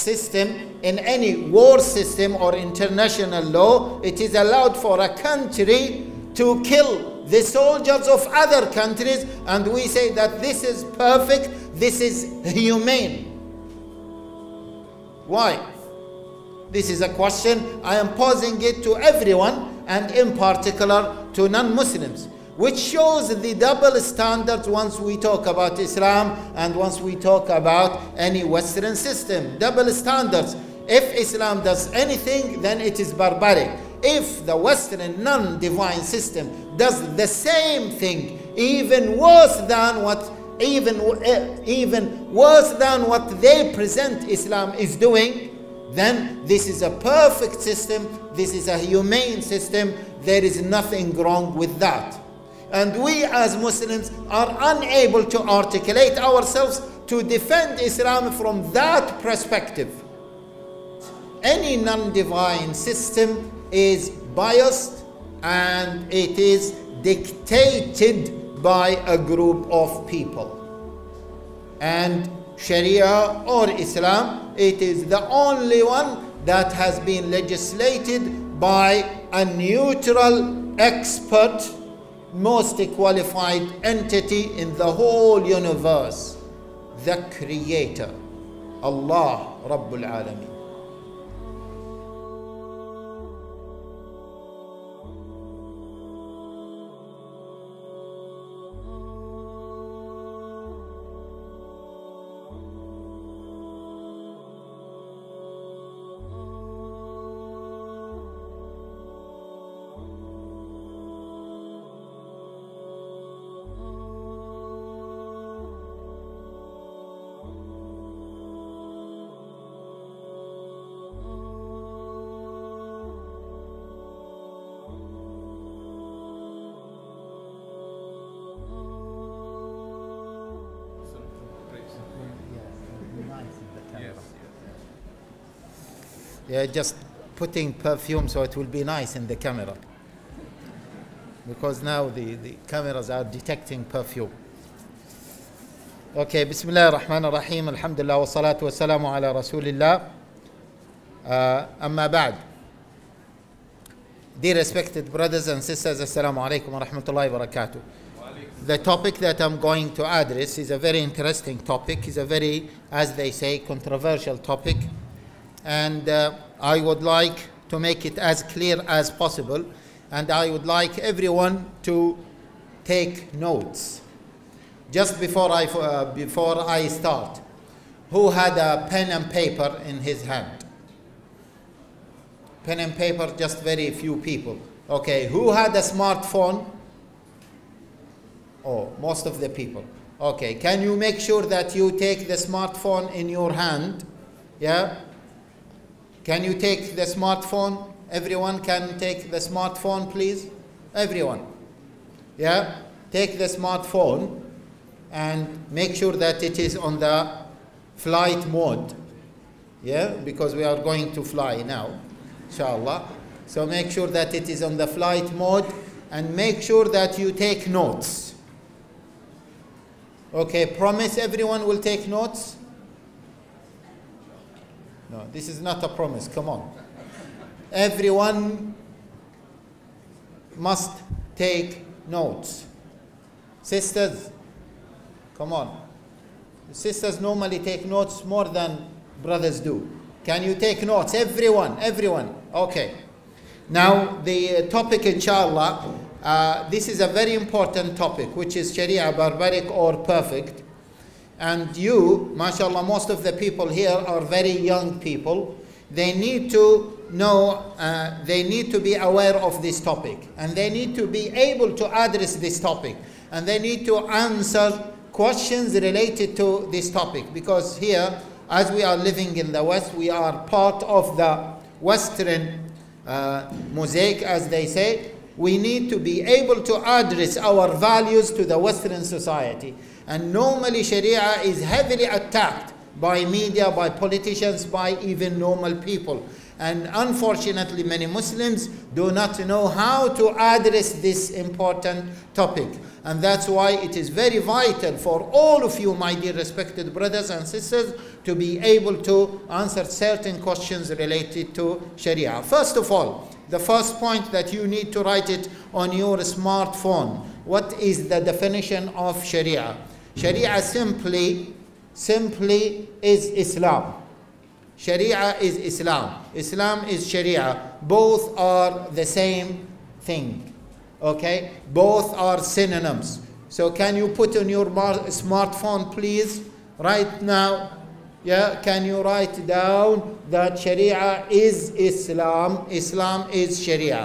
system, in any war system or international law, it is allowed for a country to kill the soldiers of other countries, and we say that this is perfect, this is humane. Why? This is a question I am posing it to everyone, and in particular to non-Muslims, which shows the double standards once we talk about Islam and once we talk about any Western system. Double standards. If Islam does anything, then it is barbaric. If the Western non-divine system does the same thing, even worse than what they present Islam is doing, then this is a perfect system, this is a humane system, there is nothing wrong with that. And we as Muslims are unable to articulate ourselves to defend Islam from that perspective. Any non-divine system is biased and it is dictated by a group of people. And Sharia or Islam, it is the only one that has been legislated by a neutral expert, most qualified entity in the whole universe, the Creator, Allah Rabbul Alameen. Yeah, just putting perfume so it will be nice in the camera. Because now the cameras are detecting perfume. Okay, Bismillah ar-Rahman ar-Rahim, Alhamdulillah wa salatu wa salamu ala Rasulillah. Amma ba'd. Dear respected brothers and sisters, Assalamu alaikum wa rahmatullahi wa barakatuh. The topic that I'm going to address is a very interesting topic, is a very, as they say, controversial topic. And I would like to make it as clear as possible, and I would like everyone to take notes. Just before I start, who had a pen and paper in his hand? Pen and paper, just very few people. Okay, who had a smartphone? Oh, most of the people. Okay, can you make sure that you take the smartphone in your hand? Yeah? Can you take the smartphone? Everyone can take the smartphone, please? Everyone. Yeah? Take the smartphone and make sure that it is on the flight mode. Yeah? Because we are going to fly now, inshallah. So make sure that it is on the flight mode and make sure that you take notes. Okay, promise everyone will take notes? No, this is not a promise, come on. Everyone must take notes. Sisters, come on. Sisters normally take notes more than brothers do. Can you take notes? Everyone, everyone. Okay. Now, the topic, inshallah, this is a very important topic, which is Sharia barbaric or perfect. And you, mashallah, most of the people here are very young people. They need to know, they need to be aware of this topic. And they need to be able to address this topic. And they need to answer questions related to this topic. Because here, as we are living in the West, we are part of the Western mosaic, as they say. We need to be able to address our values to the Western society. And normally Sharia is heavily attacked by media, by politicians, by even normal people. And unfortunately, many Muslims do not know how to address this important topic. And that's why it is very vital for all of you, my dear respected brothers and sisters, to be able to answer certain questions related to Sharia. First of all, the first point that you need to write it on your smartphone. What is the definition of Sharia? Sharia simply is Islam. Sharia is Islam. Islam is Sharia. Both are the same thing. Okay? Both are synonyms. So can you put on your smartphone, please, right now? Yeah, can you write down that Sharia is Islam? Islam is Sharia.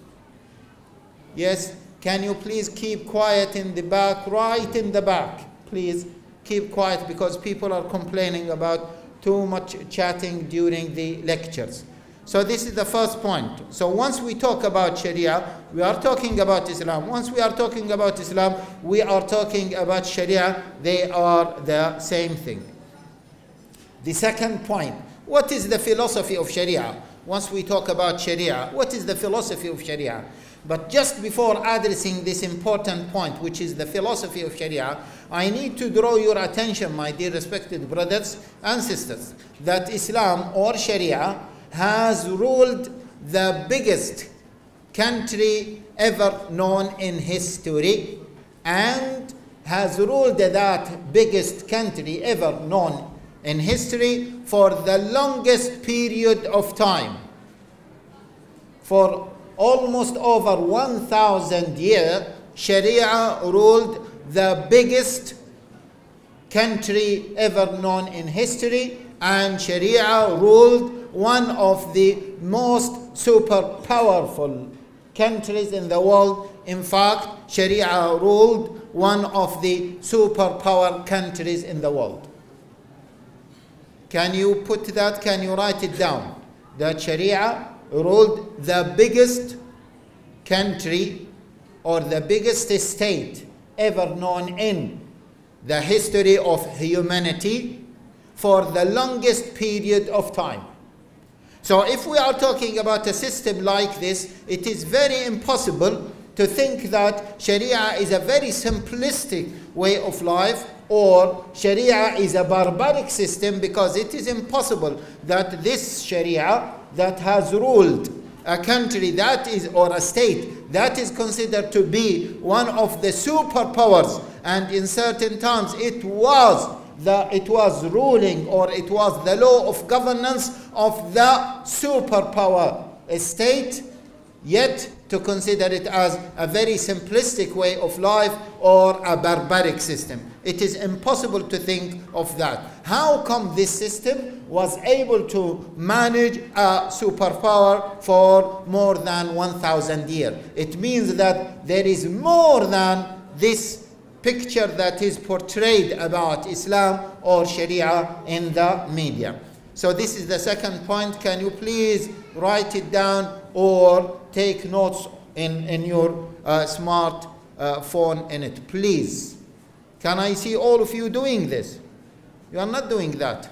Yes? Can you please keep quiet in the back, right in the back? Please keep quiet because people are complaining about too much chatting during the lectures. So this is the first point. So once we talk about Sharia, we are talking about Islam. Once we are talking about Islam, we are talking about Sharia. They are the same thing. The second point, what is the philosophy of Sharia? Once we talk about Sharia, what is the philosophy of Sharia? But just before addressing this important point, which is the philosophy of Sharia, I need to draw your attention, my dear respected brothers and sisters, that Islam or Sharia has ruled the biggest country ever known in history, and has ruled that biggest country ever known in history for the longest period of time. For almost over 1,000 years, Sharia ruled the biggest country ever known in history, and Sharia ruled one of the most super powerful countries in the world. In fact, Sharia ruled one of the superpower countries in the world. Can you put that? Can you write it down? That Sharia ruled the biggest country or the biggest state ever known in the history of humanity for the longest period of time. So if we are talking about a system like this, it is very impossible to think that Sharia is a very simplistic way of life, or Sharia is a barbaric system, because it is impossible that this Sharia that has ruled a country that is, or a state that is considered to be one of the superpowers, and in certain times it was ruling, or it was the law of governance of the superpower state, yet to consider it as a very simplistic way of life or a barbaric system. It is impossible to think of that. How come this system was able to manage a superpower for more than 1,000 years? It means that there is more than this picture that is portrayed about Islam or Sharia in the media. So this is the second point. Can you please write it down or take notes in your smart phone in it, please? Can I see all of you doing this? You are not doing that.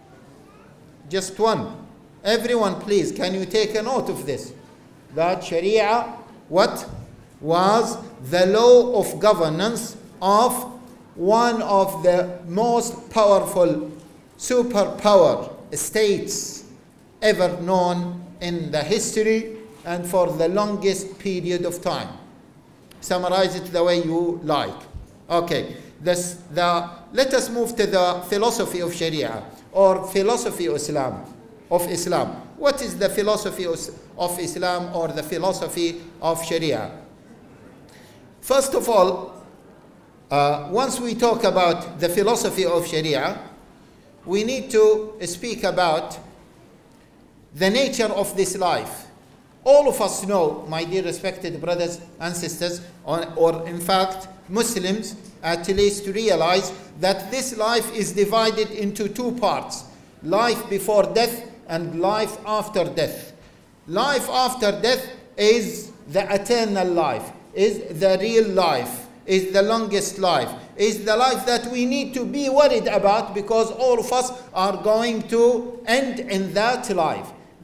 Just one. Everyone, please, can you take a note of this? That Sharia, what? Was the law of governance of one of the most powerful superpower states ever known in the history, and for the longest period of time. Summarize it the way you like. Okay, let us move to the philosophy of Sharia, or philosophy of Islam. What is the philosophy of Islam, or the philosophy of Sharia? First of all, once we talk about the philosophy of Sharia, we need to speak about the nature of this life. All of us know, my dear respected brothers and sisters, or in fact Muslims at least, realize that this life is divided into two parts: life before death and life after death. Life after death is the eternal life, is the real life, is the longest life, is the life that we need to be worried about, because all of us are going to end in that life.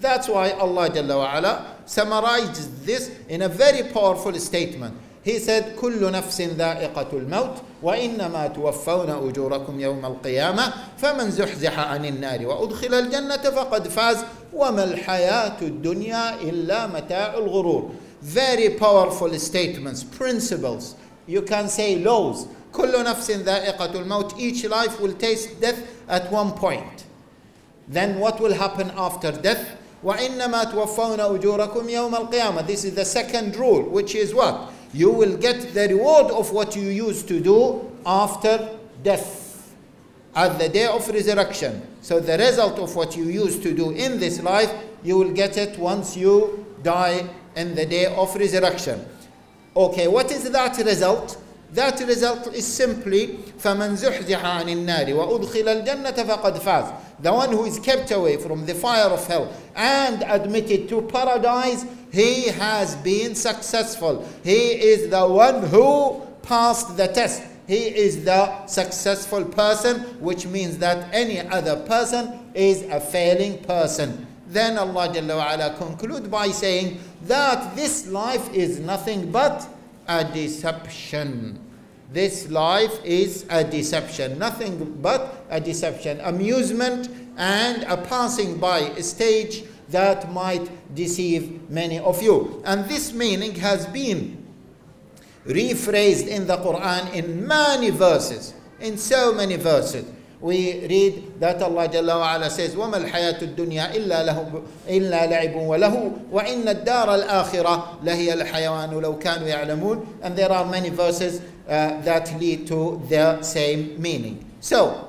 That's why Allah Jalla wa Ala summarized this in a very powerful statement. He said, كل نفس ذائقة الموت وإنما توفون أجوركم يوم القيامة فمن زحزح عن النار وأدخل الجنة فقد فاز وما الحياة الدنيا إلا متاع الغرور. Very powerful statements, principles. You can say laws. كل نفس ذائقة الموت. Each life will taste death at one point. Then what will happen after death? وإنما توفون أجوركم يوم القيامة. This is the second rule, which is what? You will get the reward of what you used to do after death, at the day of resurrection. So the result of what you used to do in this life, you will get it once you die in the day of resurrection. Okay, what is that result? That result is simply فَمَنْ زُحْزِحَ عَنِ النَّارِ وَأُدْخِلَ الْجَنَّةَ فَقَدْ فَازَ. The one who is kept away from the fire of hell and admitted to paradise, he has been successful. He is the one who passed the test. He is the successful person, which means that any other person is a failing person. Then Allah Jalla wa Ala conclude by saying that this life is nothing but a deception. This life is a deception, nothing but a deception, amusement and a passing by stage that might deceive many of you. And this meaning has been rephrased in the Quran in many verses, in so many verses. We read that Allah Jalla wa Ala says, وَمَا الْحَيَاةُ الدُّنْيَا إِلَّا لَعِبٌ وَلَهُ وَإِنَّ الدَّارَ الْآخِرَةَ لَهِيَ الْحَيَوَانُ لَوْ كَانُوا يَعْلَمُونَ. And there are many verses that lead to the same meaning. So,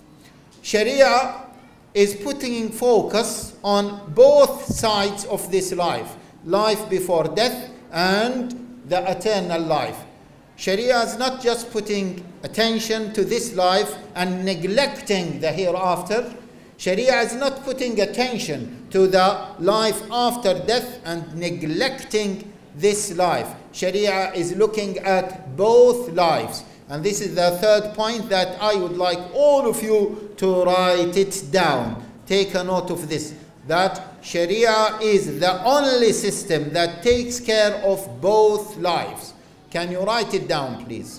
Sharia is putting focus on both sides of this life, life before death and the eternal life. Sharia is not just putting attention to this life and neglecting the hereafter. Sharia is not putting attention to the life after death and neglecting this life. Sharia is looking at both lives. And this is the third point that I would like all of you to write it down. Take a note of this, that Sharia is the only system that takes care of both lives. Can you write it down, please?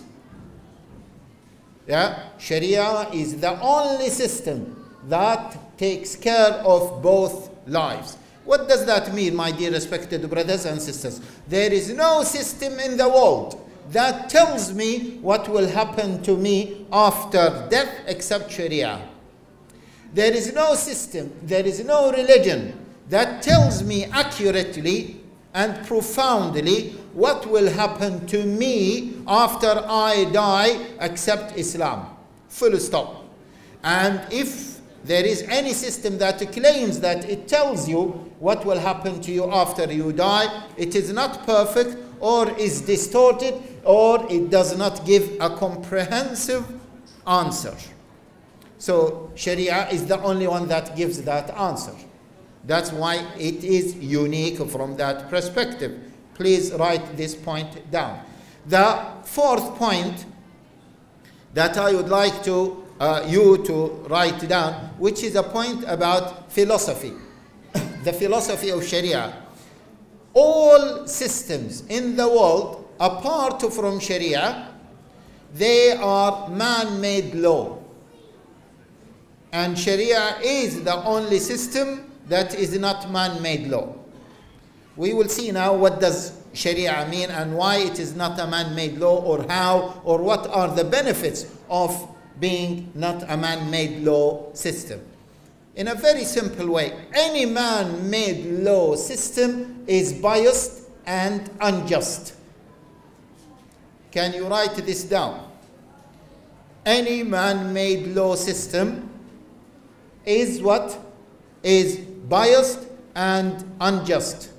Yeah, Sharia is the only system that takes care of both lives. What does that mean, my dear respected brothers and sisters? There is no system in the world that tells me what will happen to me after death except Sharia. There is no system, there is no religion that tells me accurately and profoundly what will happen to me after I die except Islam. Full stop. And if there is any system that claims that it tells you what will happen to you after you die, it is not perfect, or is distorted, or it does not give a comprehensive answer. So Sharia is the only one that gives that answer. That's why it is unique from that perspective. Please write this point down. The fourth point that I would like to you to write down, which is a point about philosophy, the philosophy of Sharia. All systems in the world, apart from Sharia, they are man-made law. And Sharia is the only system that is not man-made law. We will see now what does Sharia mean and why it is not a man-made law, or how, or what are the benefits of being not a man-made law system. In a very simple way, any man-made law system is biased and unjust. Can you write this down? Any man-made law system is what? Is biased and unjust.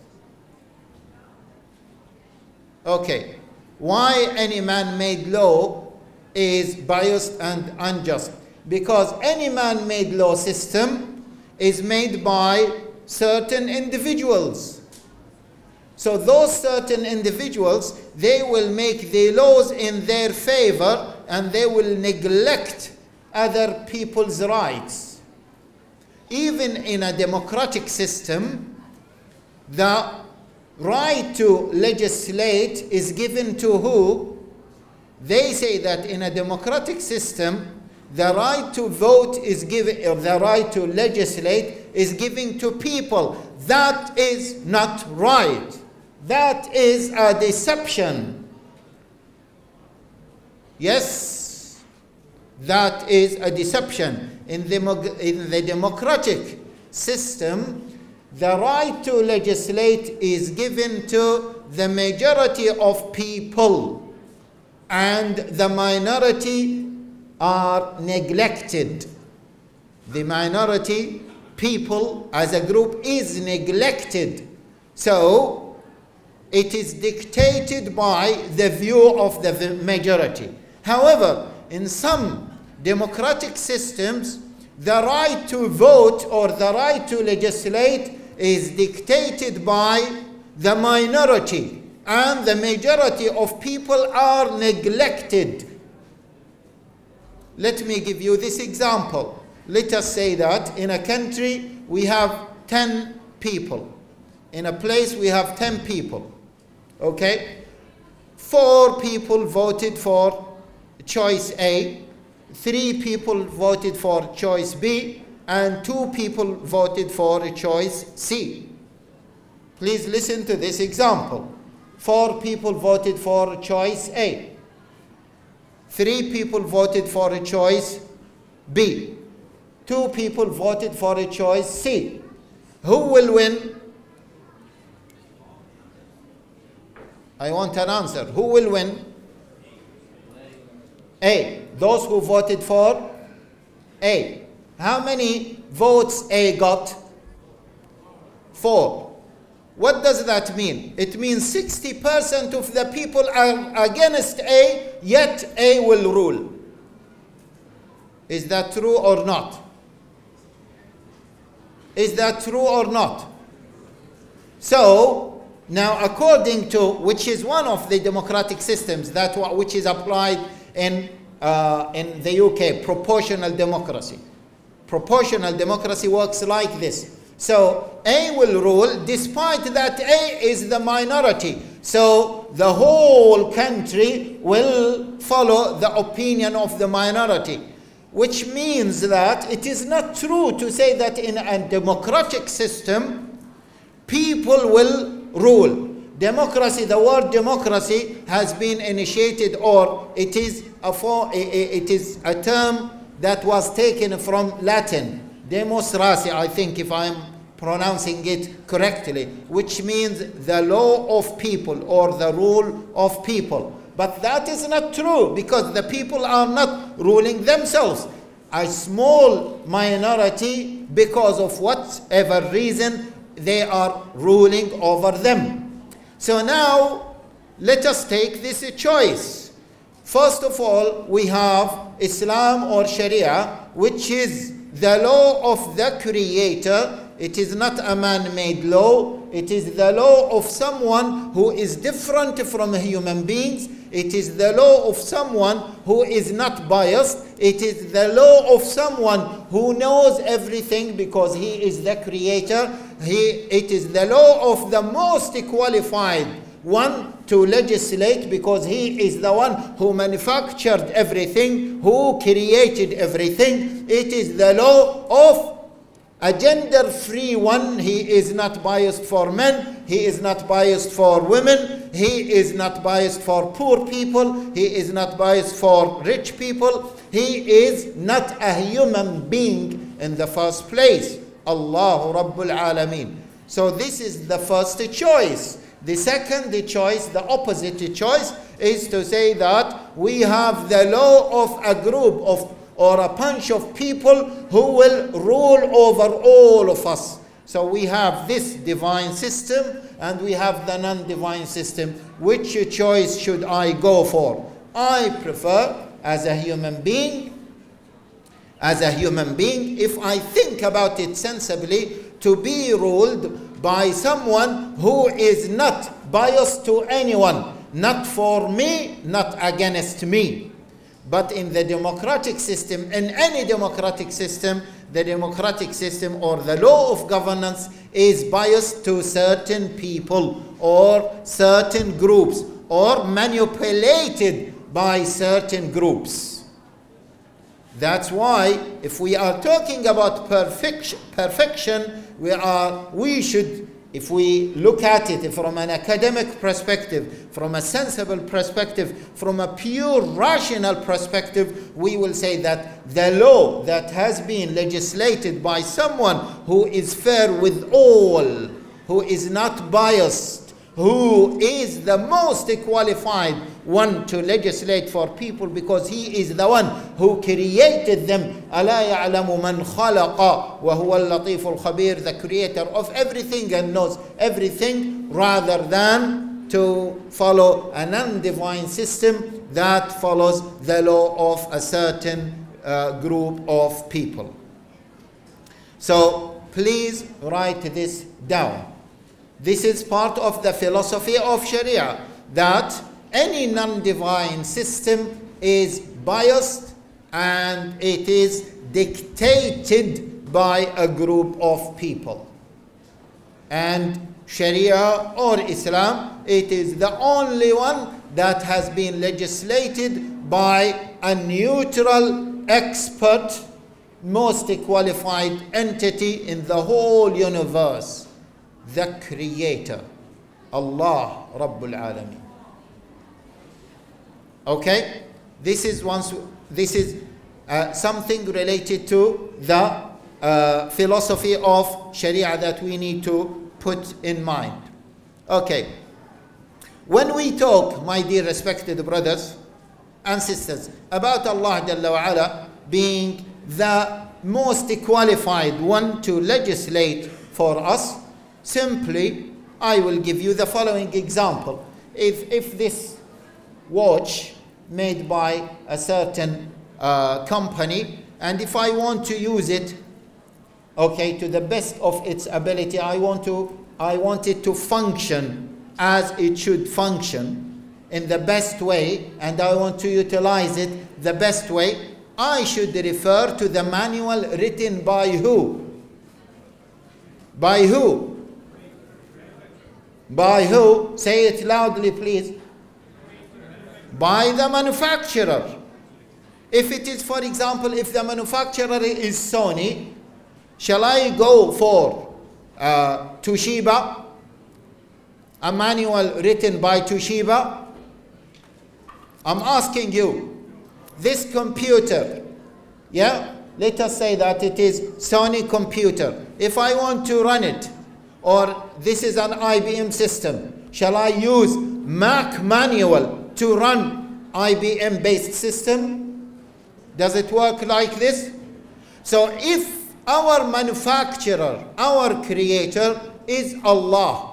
Okay, why any man-made law is biased and unjust? Because any man-made law system is made by certain individuals. So those certain individuals, they will make the laws in their favor and they will neglect other people's rights. Even in a democratic system, the right to legislate is given to who? They say that in a democratic system, the right to vote is given, or the right to legislate is given to people. That is not right. That is a deception. Yes, that is a deception. In the democratic system, the right to legislate is given to the majority of people, and the minority are neglected. The minority people as a group is neglected. So it is dictated by the view of the majority. However, in some democratic systems, the right to vote or the right to legislate is dictated by the minority, and the majority of people are neglected. Let me give you this example. Let us say that in a country we have 10 people. In a place we have 10 people. Okay? 4 people voted for choice A, 3 people voted for choice B, and 2 people voted for choice C. Please listen to this example. 4 people voted for choice A. 3 people voted for a choice B. 2 people voted for a choice C. Who will win? I want an answer. Who will win? A. Those who voted for A. How many votes A got? 4. What does that mean? It means 60% of the people are against A, yet A will rule. Is that true or not? Is that true or not? So, now according to, which is one of the democratic systems, which is applied in the UK, proportional democracy. Proportional democracy works like this. So A will rule despite that A is the minority. So the whole country will follow the opinion of the minority, which means that it is not true to say that in a democratic system, people will rule. Democracy, the word democracy has been initiated, or it is a term that was taken from Latin. Demos rasi, I think, if I'm pronouncing it correctly, which means the law of people or the rule of people. But that is not true, because the people are not ruling themselves. A small minority, because of whatever reason, they are ruling over them. So now, let us take this choice. First of all, we have Islam or Sharia, which is the law of the Creator. It is not a man-made law. It is the law of someone who is different from human beings. It is the law of someone who is not biased. It is the law of someone who knows everything because he is the Creator. It is the law of the most qualified one to legislate, because he is the one who manufactured everything, who created everything. It is the law of a gender-free one. He is not biased for men. He is not biased for women. He is not biased for poor people. He is not biased for rich people. He is not a human being in the first place. Allahu Rabbul Alameen. So this is the first choice. The second choice, the opposite choice, is to say that we have the law of a group of or a bunch of people who will rule over all of us. So we have this divine system and we have the non-divine system. Which choice should I go for? I prefer, as a human being, if I think about it sensibly, to be ruled by someone who is not biased to anyone, not for me, not against me. But in the democratic system, in any democratic system, the democratic system or the law of governance is biased to certain people or certain groups or manipulated by certain groups. That's why if we are talking about perfection, we should, if we look at it from an academic perspective, from a sensible perspective, from a pure rational perspective, we will say that the law that has been legislated by someone who is fair with all, who is not biased, who is the most qualified one to legislate for people because he is the one who created them. أَلَا يَعْلَمُ مَنْ خَلَقَ وَهُوَ اللَّطِيفُ الْخَبِيرُ, the creator of everything and knows everything, rather than to follow an undivine system that follows the law of a certain group of people. So please write this down. This is part of the philosophy of Sharia, that any non-divine system is biased and it is dictated by a group of people. And Sharia or Islam, it is the only one that has been legislated by a neutral, expert, most qualified entity in the whole universe. The Creator, Allah Rabbul Alameen. Okay, this is something related to the philosophy of Sharia that we need to put in mind. Okay, when we talk, my dear respected brothers and sisters, about Allah Jalla wa Ala being the most qualified one to legislate for us, simply, I will give you the following example. If this watch made by a certain company, and if I want to use it, okay, to the best of its ability, I want it to function as it should function in the best way, and I want to utilize it the best way, I should refer to the manual written by who? By who? By who? Say it loudly, please. By the manufacturer. If it is, for example, if the manufacturer is Sony, shall I go for Toshiba, a manual written by Toshiba? I'm asking you, this computer, yeah, let us say that it is Sony computer. If I want to run it, or this is an IBM system, shall I use Mac manual to run IBM based system? Does it work like this? So if our manufacturer, our creator is Allah,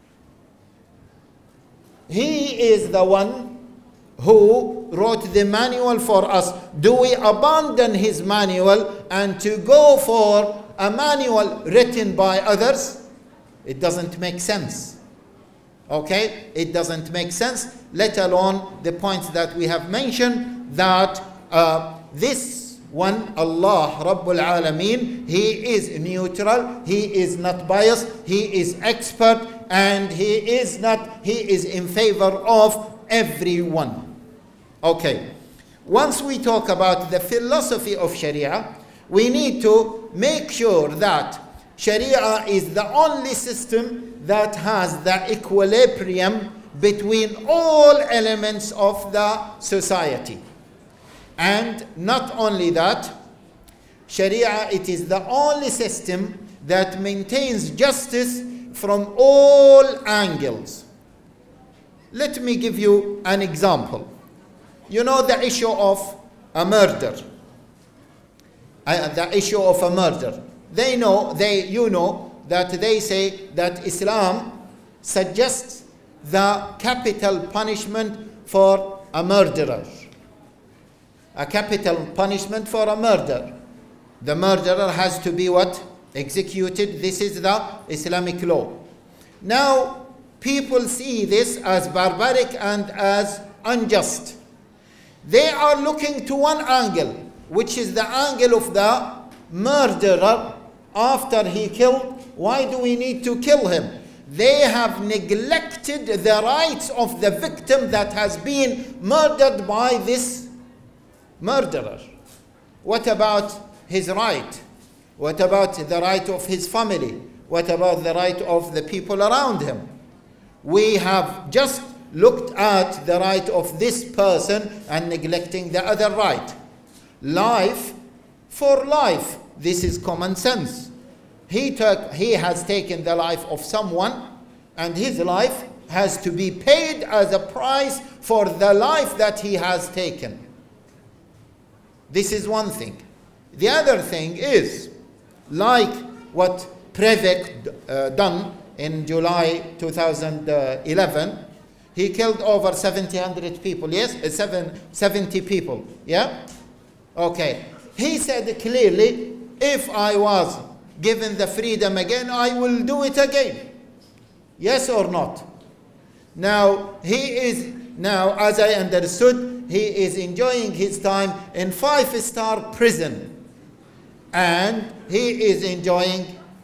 He is the one who wrote the manual for us, do we abandon His manual and to go for a manual written by others? It doesn't make sense. Okay? It doesn't make sense, let alone the points that we have mentioned, that this one, Allah Rabbul Alameen, He is neutral, He is not biased, He is expert, and He is in favor of everyone. Okay. Once we talk about the philosophy of Sharia, we need to make sure that Sharia is the only system that has the equilibrium between all elements of the society. And not only that, Sharia, it is the only system that maintains justice from all angles. Let me give you an example. You know the issue of a murder. The issue of a murder. You know that they say that Islam suggests the capital punishment for a murderer. A capital punishment for a murder. The murderer has to be what? Executed. This is the Islamic law. Now, people see this as barbaric and as unjust. They are looking to one angle, which is the angle of the murderer after he killed, why do we need to kill him? They have neglected the rights of the victim that has been murdered by this murderer. What about his right? What about the right of his family? What about the right of the people around him? We have just looked at the right of this person and neglecting the other right. Life for life. This is common sense. He has taken the life of someone, and his life has to be paid as a price for the life that he has taken. This is one thing. The other thing is, like what Breivik done in July 2011, he killed over 1,700 people, yes? 70 people, yeah? Okay. He said clearly, if I was given the freedom again, I will do it again. Yes or not? Now, as I understood, he is enjoying his time in 5-star prison. And he is enjoying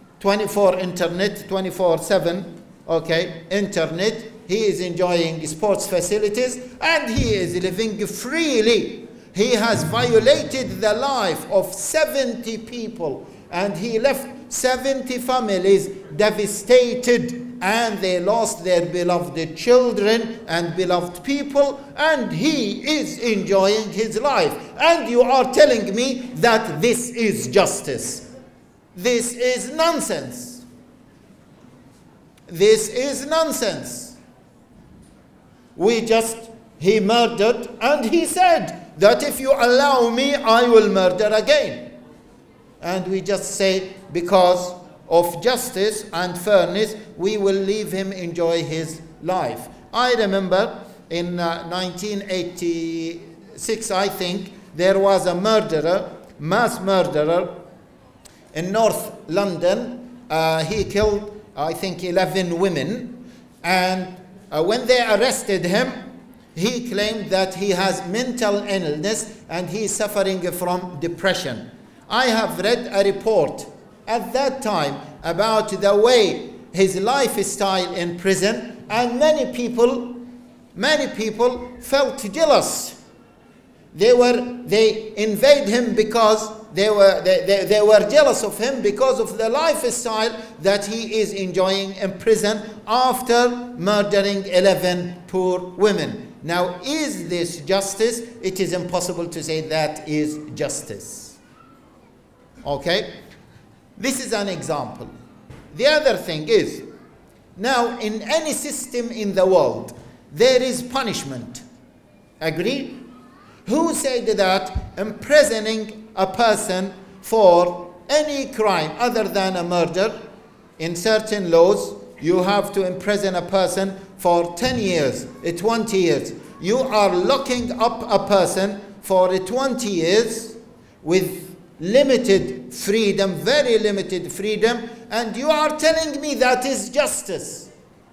24/7, okay, internet. He is enjoying sports facilities, and he is living freely. He has violated the life of 70 people, and he left 70 families devastated, and they lost their beloved children and beloved people, and he is enjoying his life. And you are telling me that this is justice. This is nonsense. This is nonsense. He murdered, and he said that if you allow me, I will murder again. And we just say, because of justice and fairness, we will leave him enjoy his life. I remember in 1986, I think, there was a murderer, mass murderer, in North London. He killed, I think, 11 women. And when they arrested him, he claimed that he has mental illness and he is suffering from depression. I have read a report at that time about the way his lifestyle in prison, and many people felt jealous. They invade him because they were jealous of him because of the lifestyle that he is enjoying in prison after murdering 11 poor women. Now, is this justice? It is impossible to say that is justice. Okay? This is an example. The other thing is, now in any system in the world, there is punishment. Agree? Who said that imprisoning a person for any crime other than a murder, in certain laws, you have to imprison a person for 10 years, 20 years. You are locking up a person for 20 years with limited freedom, very limited freedom, and you are telling me that is justice.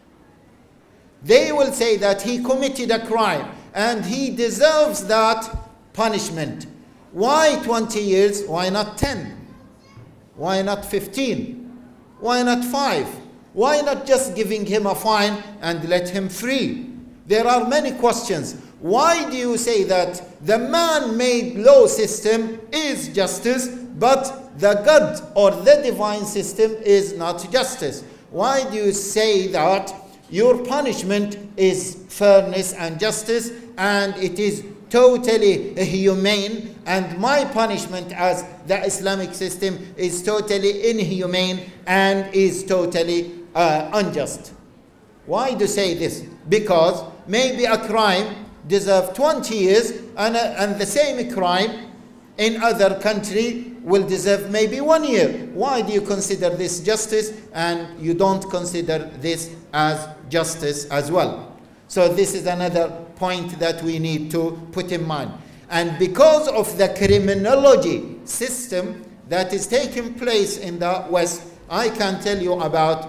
They will say that he committed a crime and he deserves that punishment. Why 20 years? Why not 10? Why not 15? Why not 5? Why not just giving him a fine and let him free? There are many questions. Why do you say that the man-made law system is justice, but the God or the divine system is not justice? Why do you say that your punishment is fairness and justice, and it is totally humane, and my punishment as the Islamic system is totally inhumane and is totally unjust? Why do you say this? Because maybe a crime deserves 20 years and the same crime in other country will deserve maybe 1 year. Why do you consider this justice and you don't consider this as justice as well? So this is another point that we need to put in mind. And because of the criminology system that is taking place in the West, I can tell you about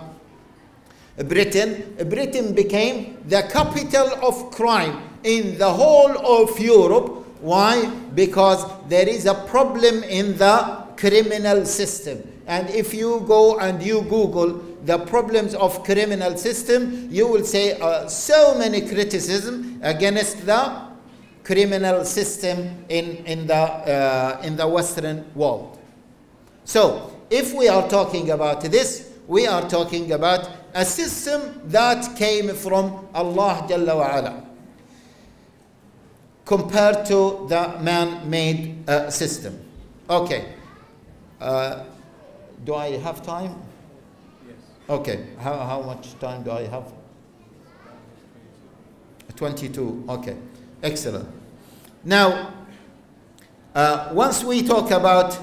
Britain. Britain became the capital of crime in the whole of Europe. Why? Because there is a problem in the criminal system. And if you go and you Google the problems of criminal system, you will say so many criticism against the criminal system in the Western world. So, if we are talking about this, we are talking about a system that came from Allah Jalla wa Ala, compared to the man-made system. Okay. Do I have time? Yes. Okay. How much time do I have? 22. Okay. Excellent. Now, once we talk about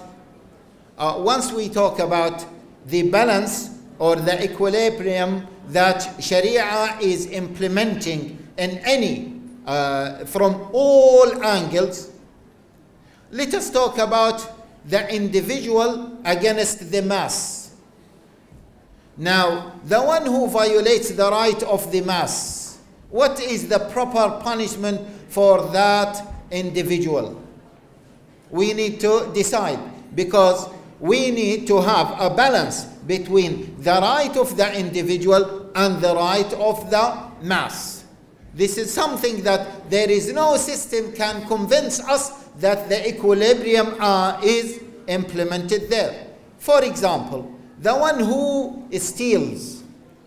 the balance or the equilibrium that Sharia is implementing in any from all angles, let us talk about the individual against the mass. Now, the one who violates the right of the mass, what is the proper punishment for that individual? We need to decide, because we need to have a balance between the right of the individual and the right of the mass. This is something that there is no system can convince us that the equilibrium is implemented there. For example, the one who steals,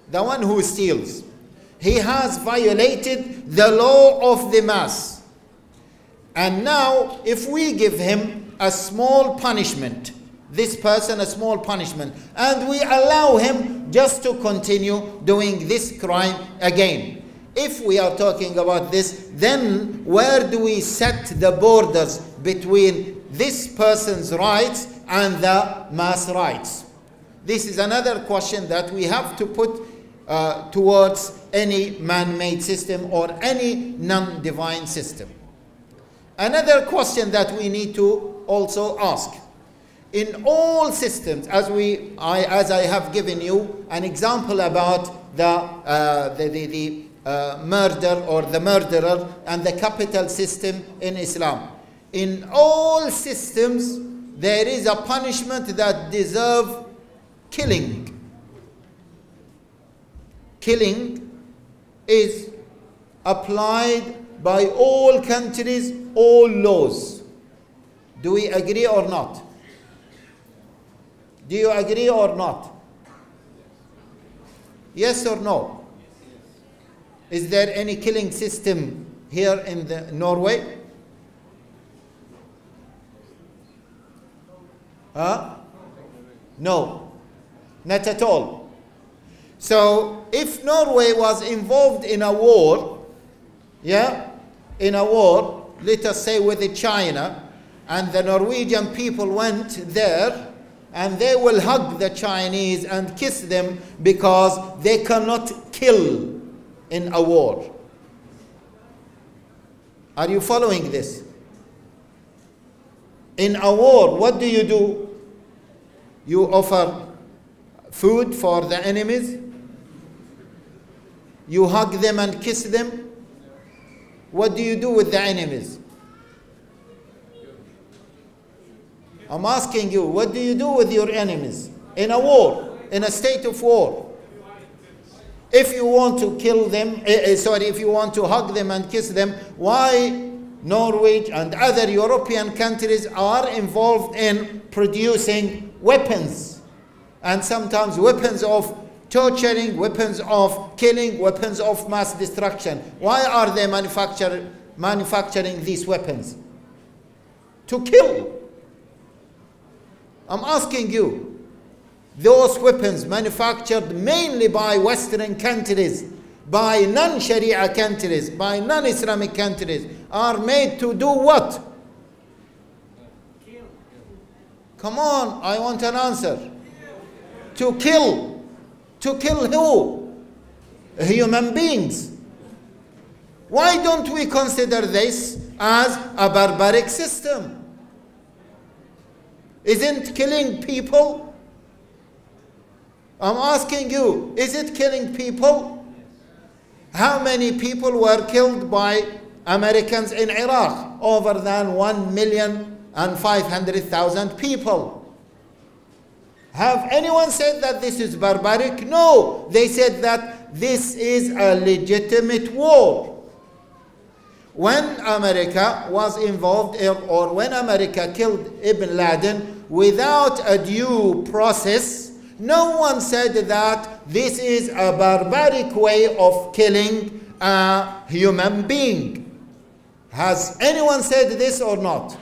he has violated the law of the mass. And now, if we give him a small punishment, this person a small punishment, and we allow him just to continue doing this crime again, if we are talking about this, then where do we set the borders between this person's rights and the mass rights? This is another question that we have to put towards any man-made system or any non-divine system. Another question that we need to also ask: in all systems, as I have given you an example about the murder or the murderer and the capital system in Islam. In all systems, there is a punishment that deserves killing. Killing is applied by all countries, all laws. Do we agree or not? Do you agree or not? Yes or no? Is there any killing system here in Norway? Huh? No, not at all. So if Norway was involved in a war, let us say with China, and the Norwegian people went there, and they will hug the Chinese and kiss them because they cannot kill in a war. Are you following this? In a war, what do? You offer food for the enemies? You hug them and kiss them? What do you do with the enemies? I'm asking you, what do you do with your enemies in a war, in a state of war? If you want to kill them, if you want to hug them and kiss them, why Norway and other European countries are involved in producing weapons, and sometimes weapons of torturing, weapons of killing, weapons of mass destruction? Why are they manufacturing these weapons? To kill. I'm asking you. Those weapons manufactured mainly by Western countries, by non-Sharia countries, by non-Islamic countries, are made to do what? Kill. Come on, I want an answer. To kill. To kill who? Human beings. Why don't we consider this as a barbaric system? Isn't killing people? I'm asking you, is it killing people? How many people were killed by Americans in Iraq? Over than 1,500,000 people. Have anyone said that this is barbaric? No. They said that this is a legitimate war. When America was involved, or when America killed Ibn Laden without a due process, no one said that this is a barbaric way of killing a human being. Has anyone said this or not?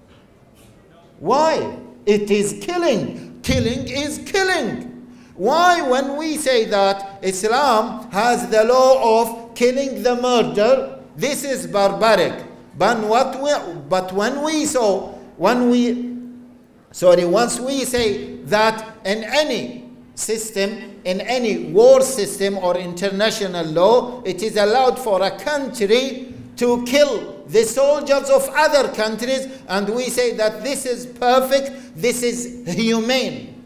Why? It is killing. Killing is killing. Why, when we say that Islam has the law of killing the murder, this is barbaric? But once we say that in any system, in any war system or international law, it is allowed for a country to kill the soldiers of other countries, and we say that this is perfect, this is humane.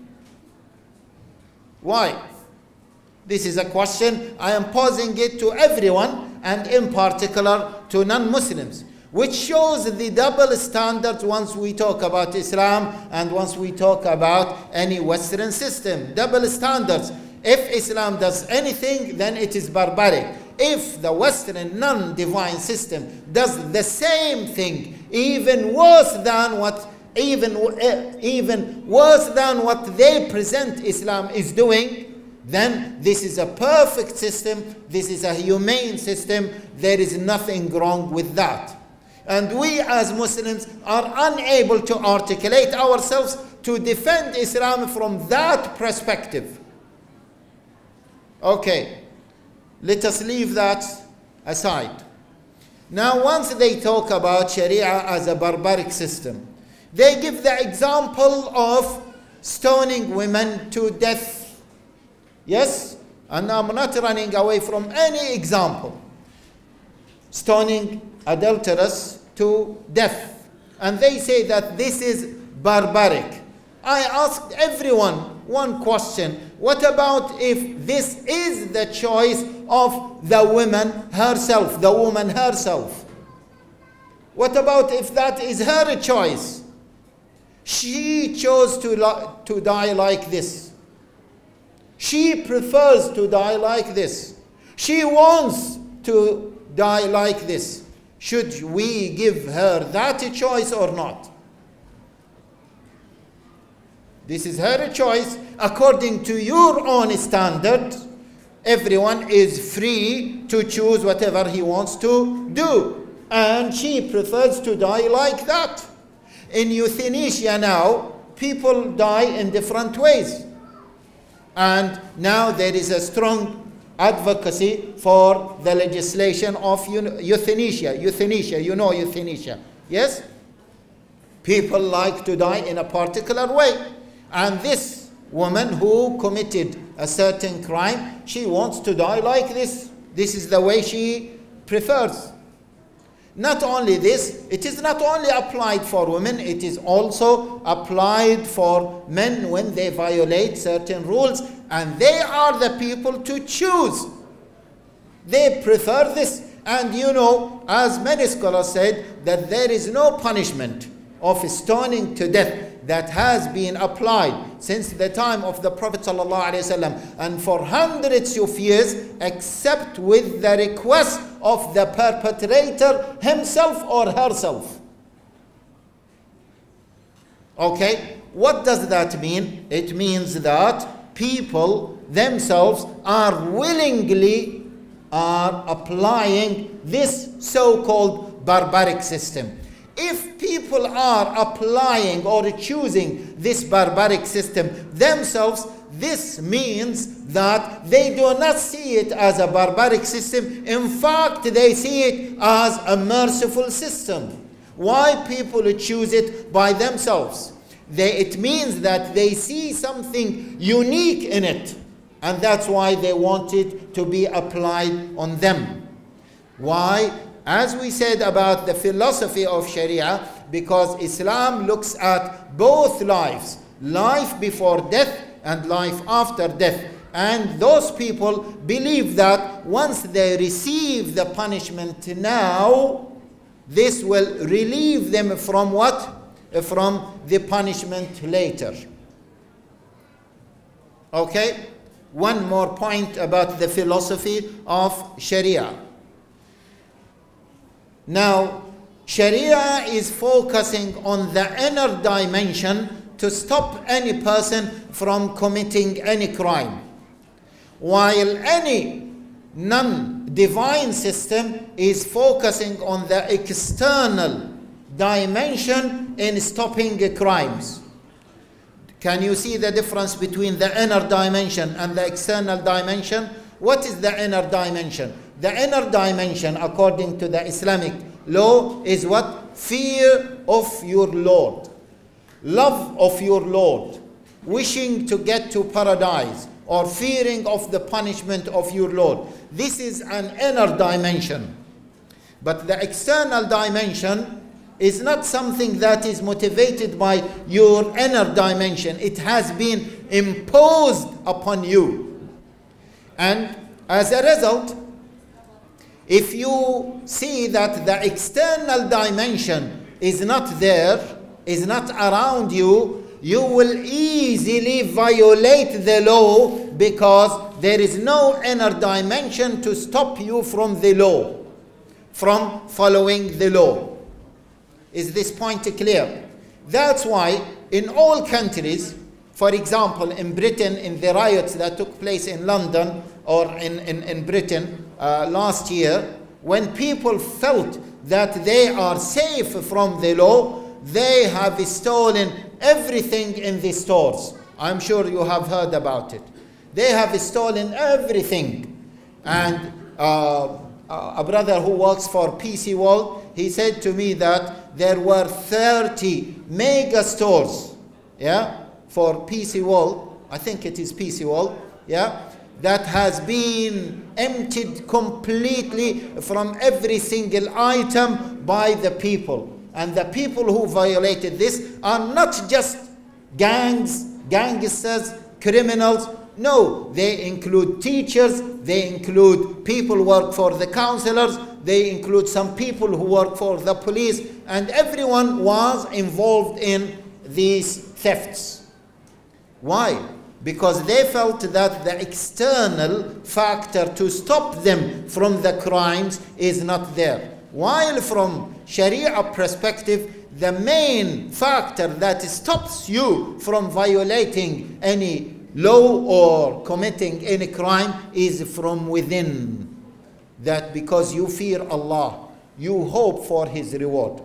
Why? This is a question I am posing it to everyone, and in particular to non-Muslims, which shows the double standards once we talk about Islam and once we talk about any Western system. Double standards. If Islam does anything, then it is barbaric. If the Western non-divine system does the same thing, even worse than what they present Islam is doing, then this is a perfect system, this is a humane system, there is nothing wrong with that. And we as Muslims are unable to articulate ourselves to defend Islam from that perspective. Okay, let us leave that aside. Now, once they talk about Sharia as a barbaric system, they give the example of stoning women to death. Yes? And I'm not running away from any example. Stoning adulterers to death. And they say that this is barbaric. I asked everyone one question. What about if this is the choice of the woman herself, the woman herself? What about if that is her choice? She chose to die like this. She prefers to die like this. She wants to die like this. Should we give her that choice or not? This is her choice. According to your own standard, everyone is free to choose whatever he wants to do. And she prefers to die like that. In euthanasia now, people die in different ways. And now there is a strong advocacy for the legislation of euthanasia. Euthanasia, you know euthanasia, yes? People like to die in a particular way. And this woman who committed a certain crime, she wants to die like this. This is the way she prefers. Not only this, it is not only applied for women, it is also applied for men when they violate certain rules, and they are the people to choose. They prefer this. And you know, as many scholars said, that there is no punishment of stoning to death that has been applied since the time of the Prophet ﷺ and for hundreds of years, except with the request of the perpetrator himself or herself. Okay, what does that mean? It means that people themselves are willingly applying this so-called barbaric system. If people are applying or choosing this barbaric system themselves, this means that they do not see it as a barbaric system. In fact, they see it as a merciful system. Why people choose it by themselves? It means that they see something unique in it, and that's why they want it to be applied on them. Why? As we said about the philosophy of Sharia, because Islam looks at both lives, life before death and life after death. And those people believe that once they receive the punishment now, this will relieve them from what? From the punishment later. Okay? One more point about the philosophy of Sharia. Now, Sharia is focusing on the inner dimension to stop any person from committing any crime, while any non-divine system is focusing on the external dimension in stopping crimes. Can you see the difference between the inner dimension and the external dimension? What is the inner dimension? The inner dimension, according to the Islamic law, is what? Fear of your Lord, love of your Lord, wishing to get to paradise, or fearing of the punishment of your Lord. This is an inner dimension. But the external dimension is not something that is motivated by your inner dimension. It has been imposed upon you. And as a result, if you see that the external dimension is not there, is not around you, you will easily violate the law, because there is no inner dimension to stop you from the law, from following the law. Is this point clear? That's why in all countries, for example, in Britain, in the riots that took place in London or in Britain last year, when people felt that they are safe from the law, they have stolen everything in the stores. I'm sure you have heard about it. They have stolen everything. And a brother who works for PC World, he said to me that there were 30 mega stores, yeah, for PC World. I think it is PC World, yeah, that has been emptied completely from every single item by the people. And the people who violated this are not just gangs, gangsters, criminals. No, they include teachers, they include people who work for the counselors, they include some people who work for the police, and everyone was involved in these thefts. Why? Because they felt that the external factor to stop them from the crimes is not there. While from Sharia perspective, the main factor that stops you from violating any law or committing any crime is from within. That because you fear Allah, you hope for His reward.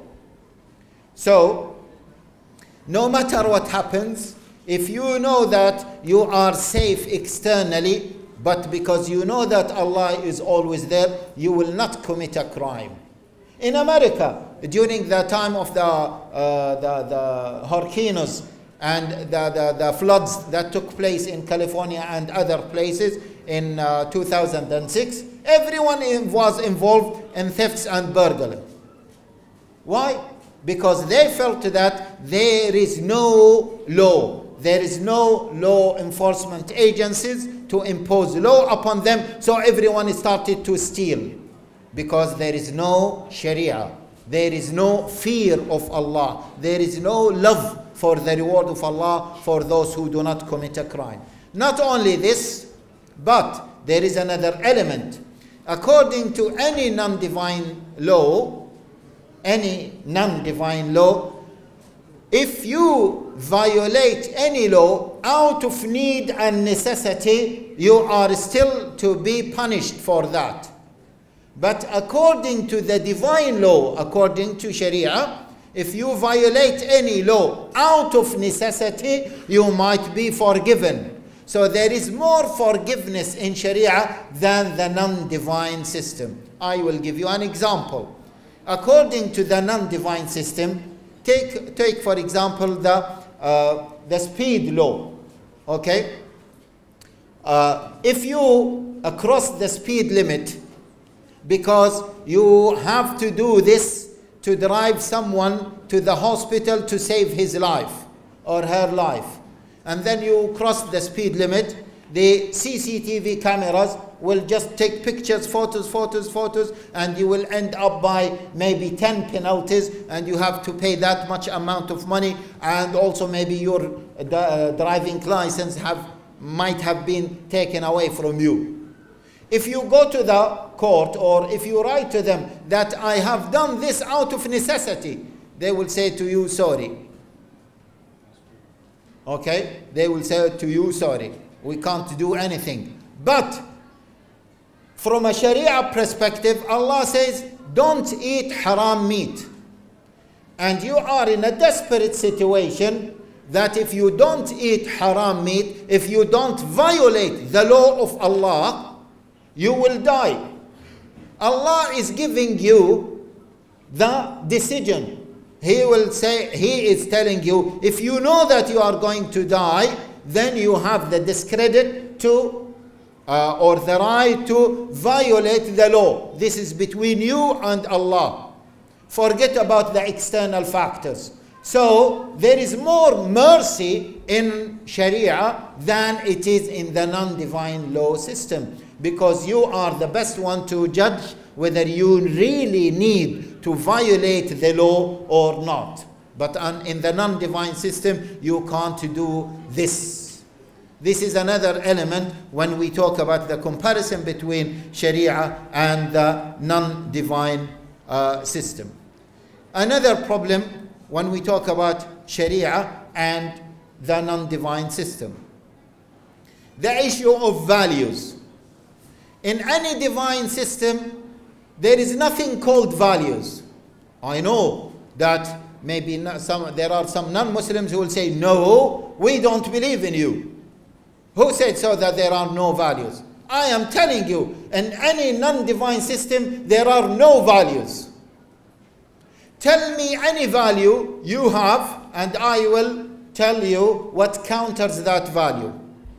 So, no matter what happens, if you know that you are safe externally, but because you know that Allah is always there, you will not commit a crime. In America, during the time of the hurricanes and the floods that took place in California and other places in 2006, everyone was involved in thefts and burglary. Why? Because they felt that there is no law. There is no law enforcement agencies to impose law upon them, so everyone started to steal. Because there is no Sharia. There is no fear of Allah. There is no love for the reward of Allah for those who do not commit a crime. Not only this, but there is another element. According to any non-divine law, if you violate any law out of need and necessity, you are still to be punished for that. But according to the divine law, according to Sharia, if you violate any law out of necessity, you might be forgiven. So there is more forgiveness in Sharia than the non-divine system. I will give you an example. According to the non-divine system, take for example the speed law. Okay? If you cross the speed limit, because you have to do this to drive someone to the hospital to save his life or her life, and then you cross the speed limit, the CCTV cameras will just take pictures, photos, and you will end up by maybe 10 penalties, and you have to pay that much amount of money, and also maybe your driving license have might have been taken away from you. If you go to the court or if you write to them that I have done this out of necessity, they will say to you, sorry. Okay? They will say to you, sorry. We can't do anything. But from a Sharia perspective, Allah says, don't eat haram meat. And you are in a desperate situation that if you don't eat haram meat, if you don't violate the law of Allah, you will die. Allah is giving you the decision. He will say, He is telling you, if you know that you are going to die, then you have the discredit to or the right to violate the law. This is between you and Allah. Forget about the external factors. So there is more mercy in Sharia than it is in the non-divine law system, because you are the best one to judge whether you really need to violate the law or not. But in the non-divine system, you can't do this. This is another element when we talk about the comparison between Sharia and the non-divine system. Another problem when we talk about Sharia and the non-divine system, the issue of values. In any divine system, there is nothing called values. I know that maybe there are some non-Muslims who will say, no, we don't believe in you. Who said so that there are no values? I am telling you, in any non-divine system, there are no values. Tell me any value you have, and I will tell you what counters that value.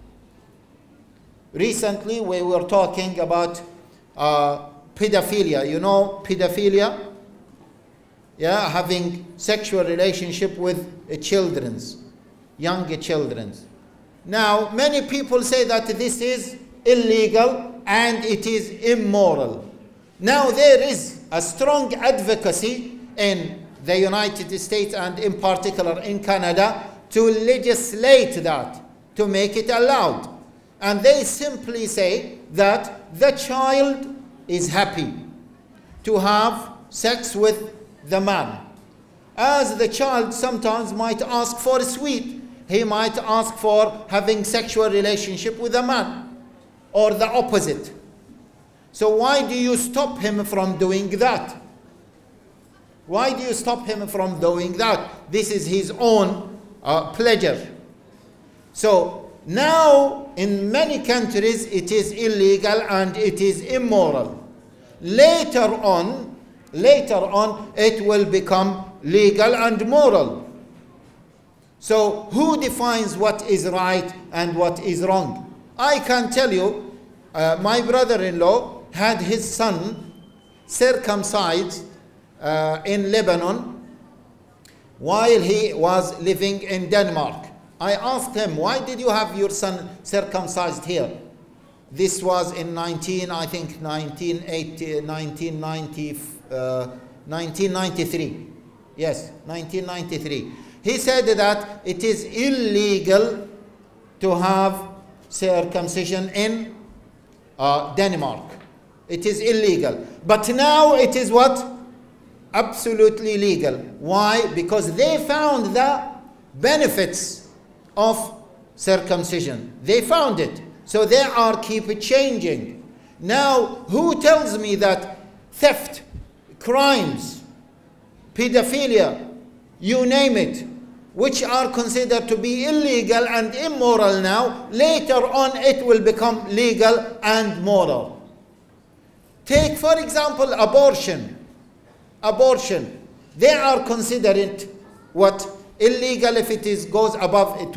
Recently, we were talking about pedophilia. You know pedophilia? Yeah, having sexual relationship with young children. Now, many people say that this is illegal and it is immoral. Now, there is a strong advocacy in the United States and in particular in Canada to legislate that, to make it allowed. And they simply say that the child is happy to have sex with the man. As the child sometimes might ask for a sweet, he might ask for having sexual relationship with a man, or the opposite. So why do you stop him from doing that? Why do you stop him from doing that? This is his own pleasure. So now in many countries it is illegal and it is immoral. Later on it will become legal and moral. So who defines what is right and what is wrong? I can tell you, my brother-in-law had his son circumcised in Lebanon while he was living in Denmark. I asked him, why did you have your son circumcised here? This was in 1993. Yes, 1993. He said that it is illegal to have circumcision in Denmark. It is illegal. But now it is what? Absolutely legal. Why? Because they found the benefits of circumcision. They found it. So they keep changing. Now, who tells me that theft, crimes, pedophilia, you name it, which are considered to be illegal and immoral now, later on it will become legal and moral? Take, for example, abortion. They are considered what? Illegal if it goes above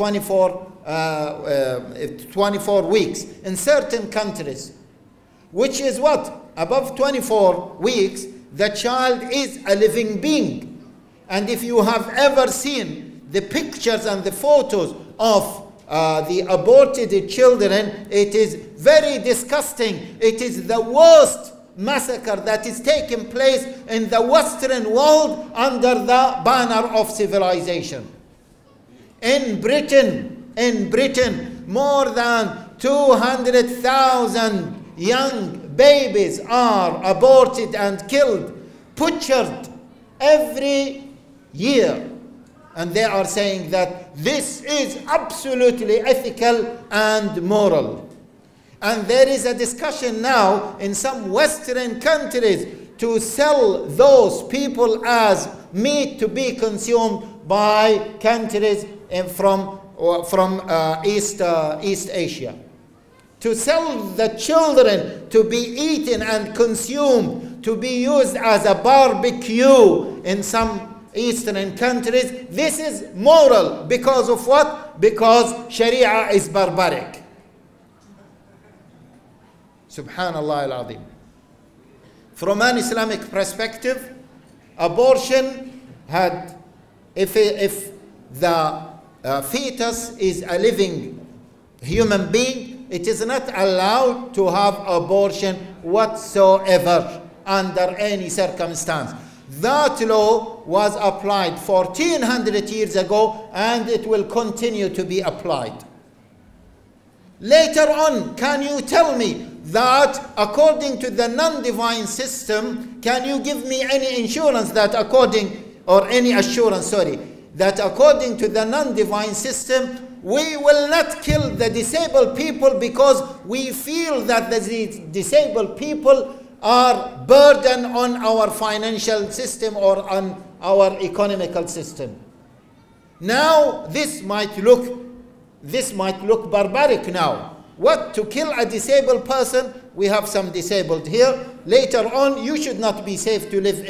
24 weeks in certain countries. Which is what? Above 24 weeks, the child is a living being. And if you have ever seen the pictures and the photos of the aborted children, it is very disgusting. It is the worst massacre that is taking place in the Western world under the banner of civilization. In Britain, more than 200,000 young babies are aborted and killed, butchered every year. And they are saying that this is absolutely ethical and moral. And there is a discussion now in some Western countries to sell those people as meat to be consumed by countries from East Asia. To sell the children to be eaten and consumed, to be used as a barbecue in some Eastern countries. This is moral because of what? Because Sharia is barbaric. Subhanallah al-Azim. From an Islamic perspective, abortion had, if the fetus is a living human being, it is not allowed to have abortion whatsoever under any circumstance. That law was applied 1400 years ago, and it will continue to be applied. Later on, can you tell me that according to the non-divine system, can you give me any assurance that that according to the non-divine system, we will not kill the disabled people because we feel that the disabled people are burden on our financial system or on our economical system? Now this might look barbaric now. What, to kill a disabled person? We have some disabled here. Later on, you should not be safe to live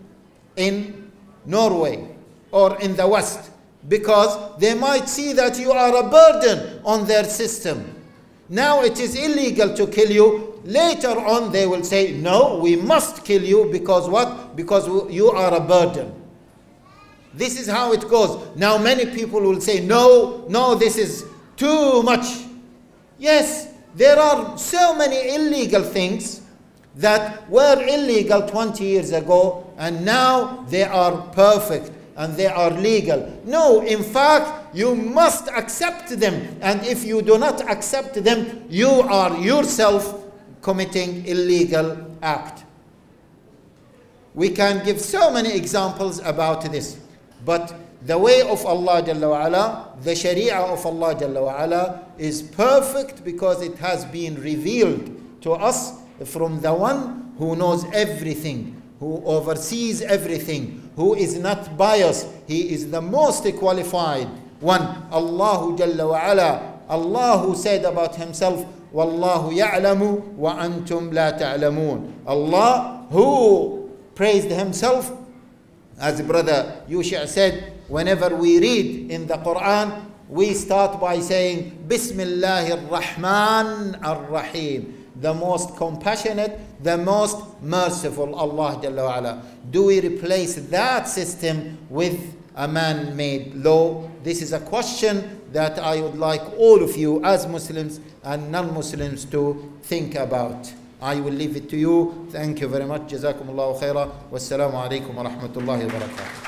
in Norway or in the West, because they might see that you are a burden on their system. Now it is illegal to kill you. Later on they will say, no, we must kill you because what? Because you are a burden. This is how it goes. Now many people will say, no, this is too much. Yes, there are so many illegal things that were illegal 20 years ago, and now they are perfect and they are legal. No, in fact, you must accept them. And if you do not accept them, you are yourself committing illegal act. We can give so many examples about this. But the way of Allah Jalla wa Ala, the Sharia of Allah Jalla wa Ala, is perfect because it has been revealed to us from the one who knows everything, who oversees everything, who is not biased. He is the most qualified one. Allahu Jalla wa Ala, Allah who said about himself, Wallahu ya'lamu wa antum la ta'lamun. Allah who praised himself, as Brother Yusha said, whenever we read in the Quran, we start by saying, Bismillahir Rahman Ar-Rahim. The most compassionate, the most merciful, Allah Jalla wa Ala. Do we replace that system with a man-made law? This is a question that I would like all of you as Muslims and non-Muslims to think about. I will leave it to you. Thank you very much. Jazakumullahu khaira. Wassalamu alaikum wa rahmatullahi wa barakatuh.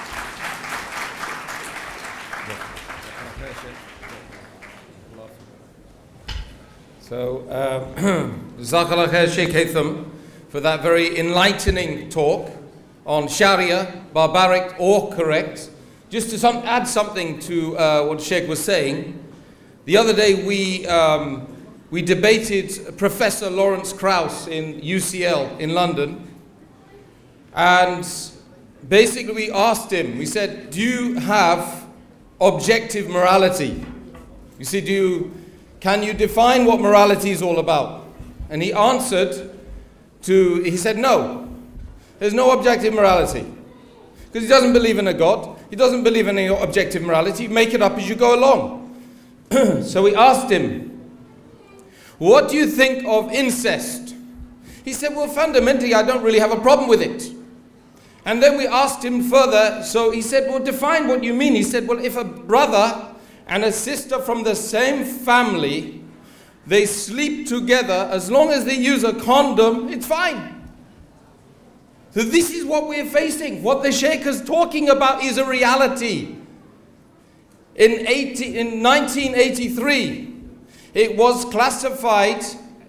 So, Jazakallah khair, Sheikh Haytham, for that very enlightening talk on Sharia, barbaric or correct. Just to add something to what Sheikh was saying, the other day we debated Professor Lawrence Krauss in UCL in London, and basically we asked him, we said, do you have objective morality? You see, can you define what morality is all about? And he answered he said, no, there's no objective morality. Because he doesn't believe in a God. He doesn't believe in any objective morality. You make it up as you go along. So we asked him, what do you think of incest? He said, well, fundamentally, I don't really have a problem with it. And then we asked him further, so he said, well, define what you mean. He said, well, if a brother and a sister from the same family, they sleep together, as long as they use a condom, it's fine. So this is what we're facing. What the Sheikh is talking about is a reality. In 1983, it was classified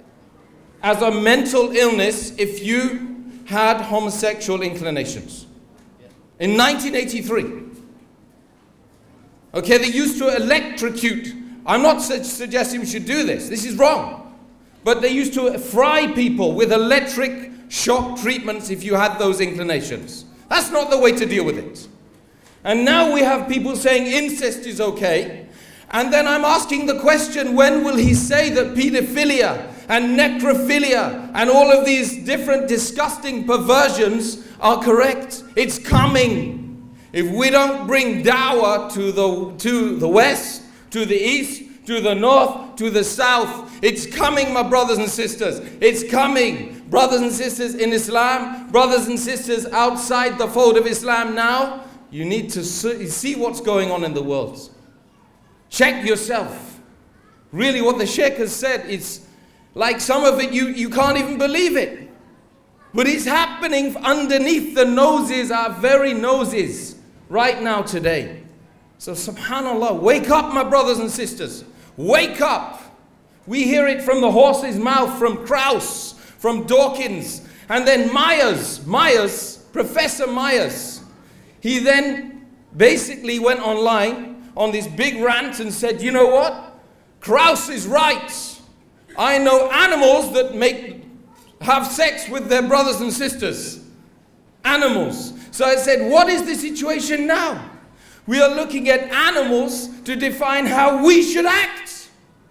as a mental illness if you had homosexual inclinations. In 1983. Okay, they used to electrocute. I'm not suggesting we should do this. This is wrong. But they used to fry people with electric shock treatments if you had those inclinations. That's not the way to deal with it. And now we have people saying incest is okay. And then I'm asking the question, when will he say that pedophilia and necrophilia and all of these different disgusting perversions are correct? It's coming. If we don't bring dawah to the west, to the east, to the north, to the south, it's coming, my brothers and sisters. It's coming. Brothers and sisters in Islam, brothers and sisters outside the fold of Islam now, you need to see what's going on in the world. Check yourself. Really what the Sheikh has said, it's like some of it you can't even believe it. But it's happening underneath the noses, our very noses, right now today. So subhanAllah, wake up, my brothers and sisters. Wake up. We hear it from the horse's mouth, from Krauss, from Dawkins, and then Myers, Professor Myers. He then basically went online on this big rant and said, you know what? Krauss is right. I know animals that have sex with their brothers and sisters. Animals. So I said, what is the situation now? We are looking at animals to define how we should act.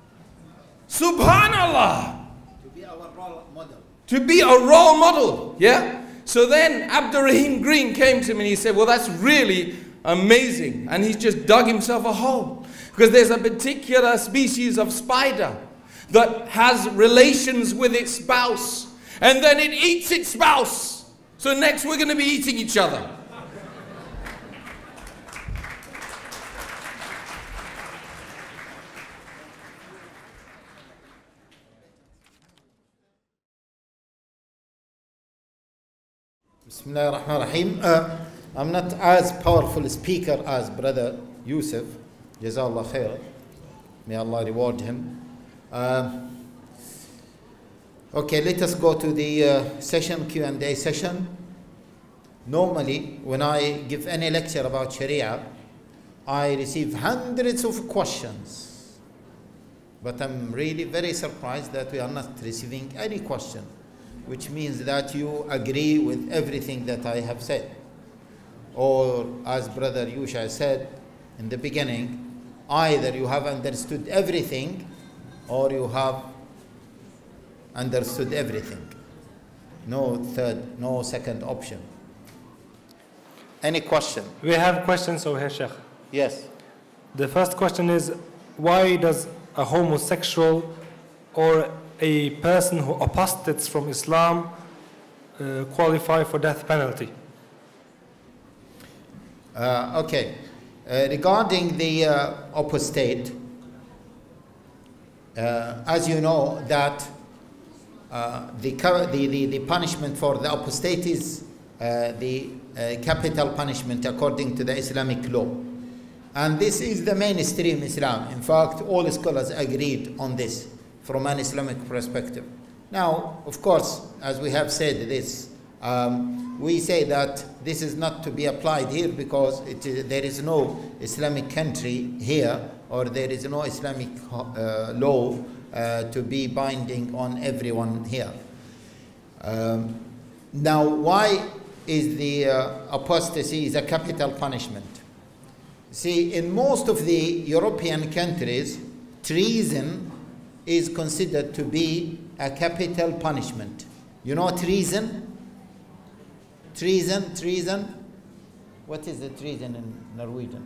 Subhanallah. To be our role model. To be a role model, yeah? So then Abdurrahim Green came to me and he said, well, that's really amazing. And he's just dug himself a hole. Because there's a particular species of spider that has relations with its spouse. And then it eats its spouse. So next we're going to be eating each other. Bismillah ar-Rahman ar-Rahim. I'm not as powerful a speaker as Brother Yusuf. Jazakallah khair. May Allah reward him. Okay, let us go to the session, Q&A session. Normally, when I give any lecture about Sharia, I receive hundreds of questions. But I'm really very surprised that we are not receiving any question, which means that you agree with everything that I have said. Or as Brother Yusha said in the beginning, either you have understood everything or you have understood everything. No third, no second option. Any question? We have questions over here, Sheikh. Yes. The first question is, why does a homosexual or a person who apostates from Islam qualify for death penalty? Okay. Regarding the apostate, as you know that the punishment for the apostate is the capital punishment according to the Islamic law. And this is the mainstream Islam. In fact, all scholars agreed on this from an Islamic perspective. Now, of course, as we have said this, we say that this is not to be applied here because there is no Islamic country here, or there is no Islamic law to be binding on everyone here. Now, why is the apostasy is a capital punishment? See, in most of the European countries, treason is considered to be a capital punishment. You know treason? Treason. What is the treason in Norwegian?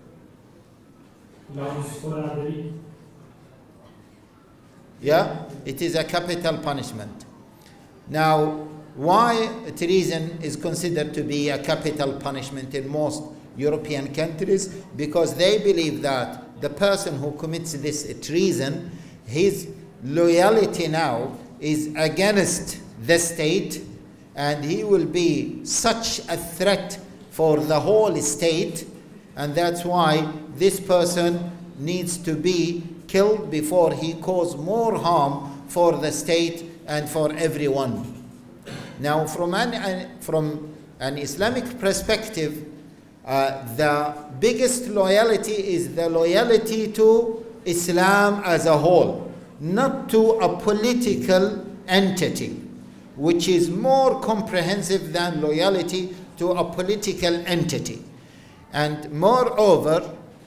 Yeah, it is a capital punishment. Now, why treason is considered to be a capital punishment in most European countries? Because they believe that the person who commits this treason, his loyalty now is against the state, and he will be such a threat for the whole state, and that's why this person needs to be killed before he cause more harm for the state and for everyone. Now, from an Islamic perspective, the biggest loyalty is the loyalty to Islam as a whole, not to a political entity, which is more comprehensive than loyalty to a political entity. And moreover,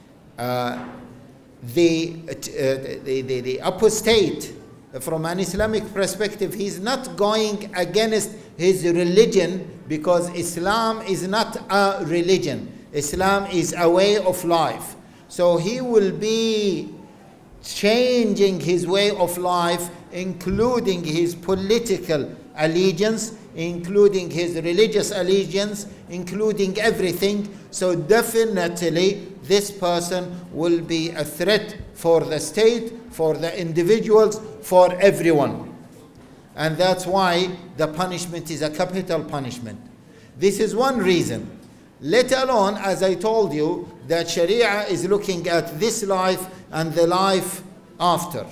the apostate, from an Islamic perspective, he's not going against his religion, because Islam is not a religion. Islam is a way of life. So he will be changing his way of life, including his political allegiance, including his religious allegiance, including everything. So definitely this person will be a threat for the state, for the individuals, for everyone. And that's why the punishment is a capital punishment. This is one reason. Let alone, as I told you, that Sharia is looking at this life and the life after.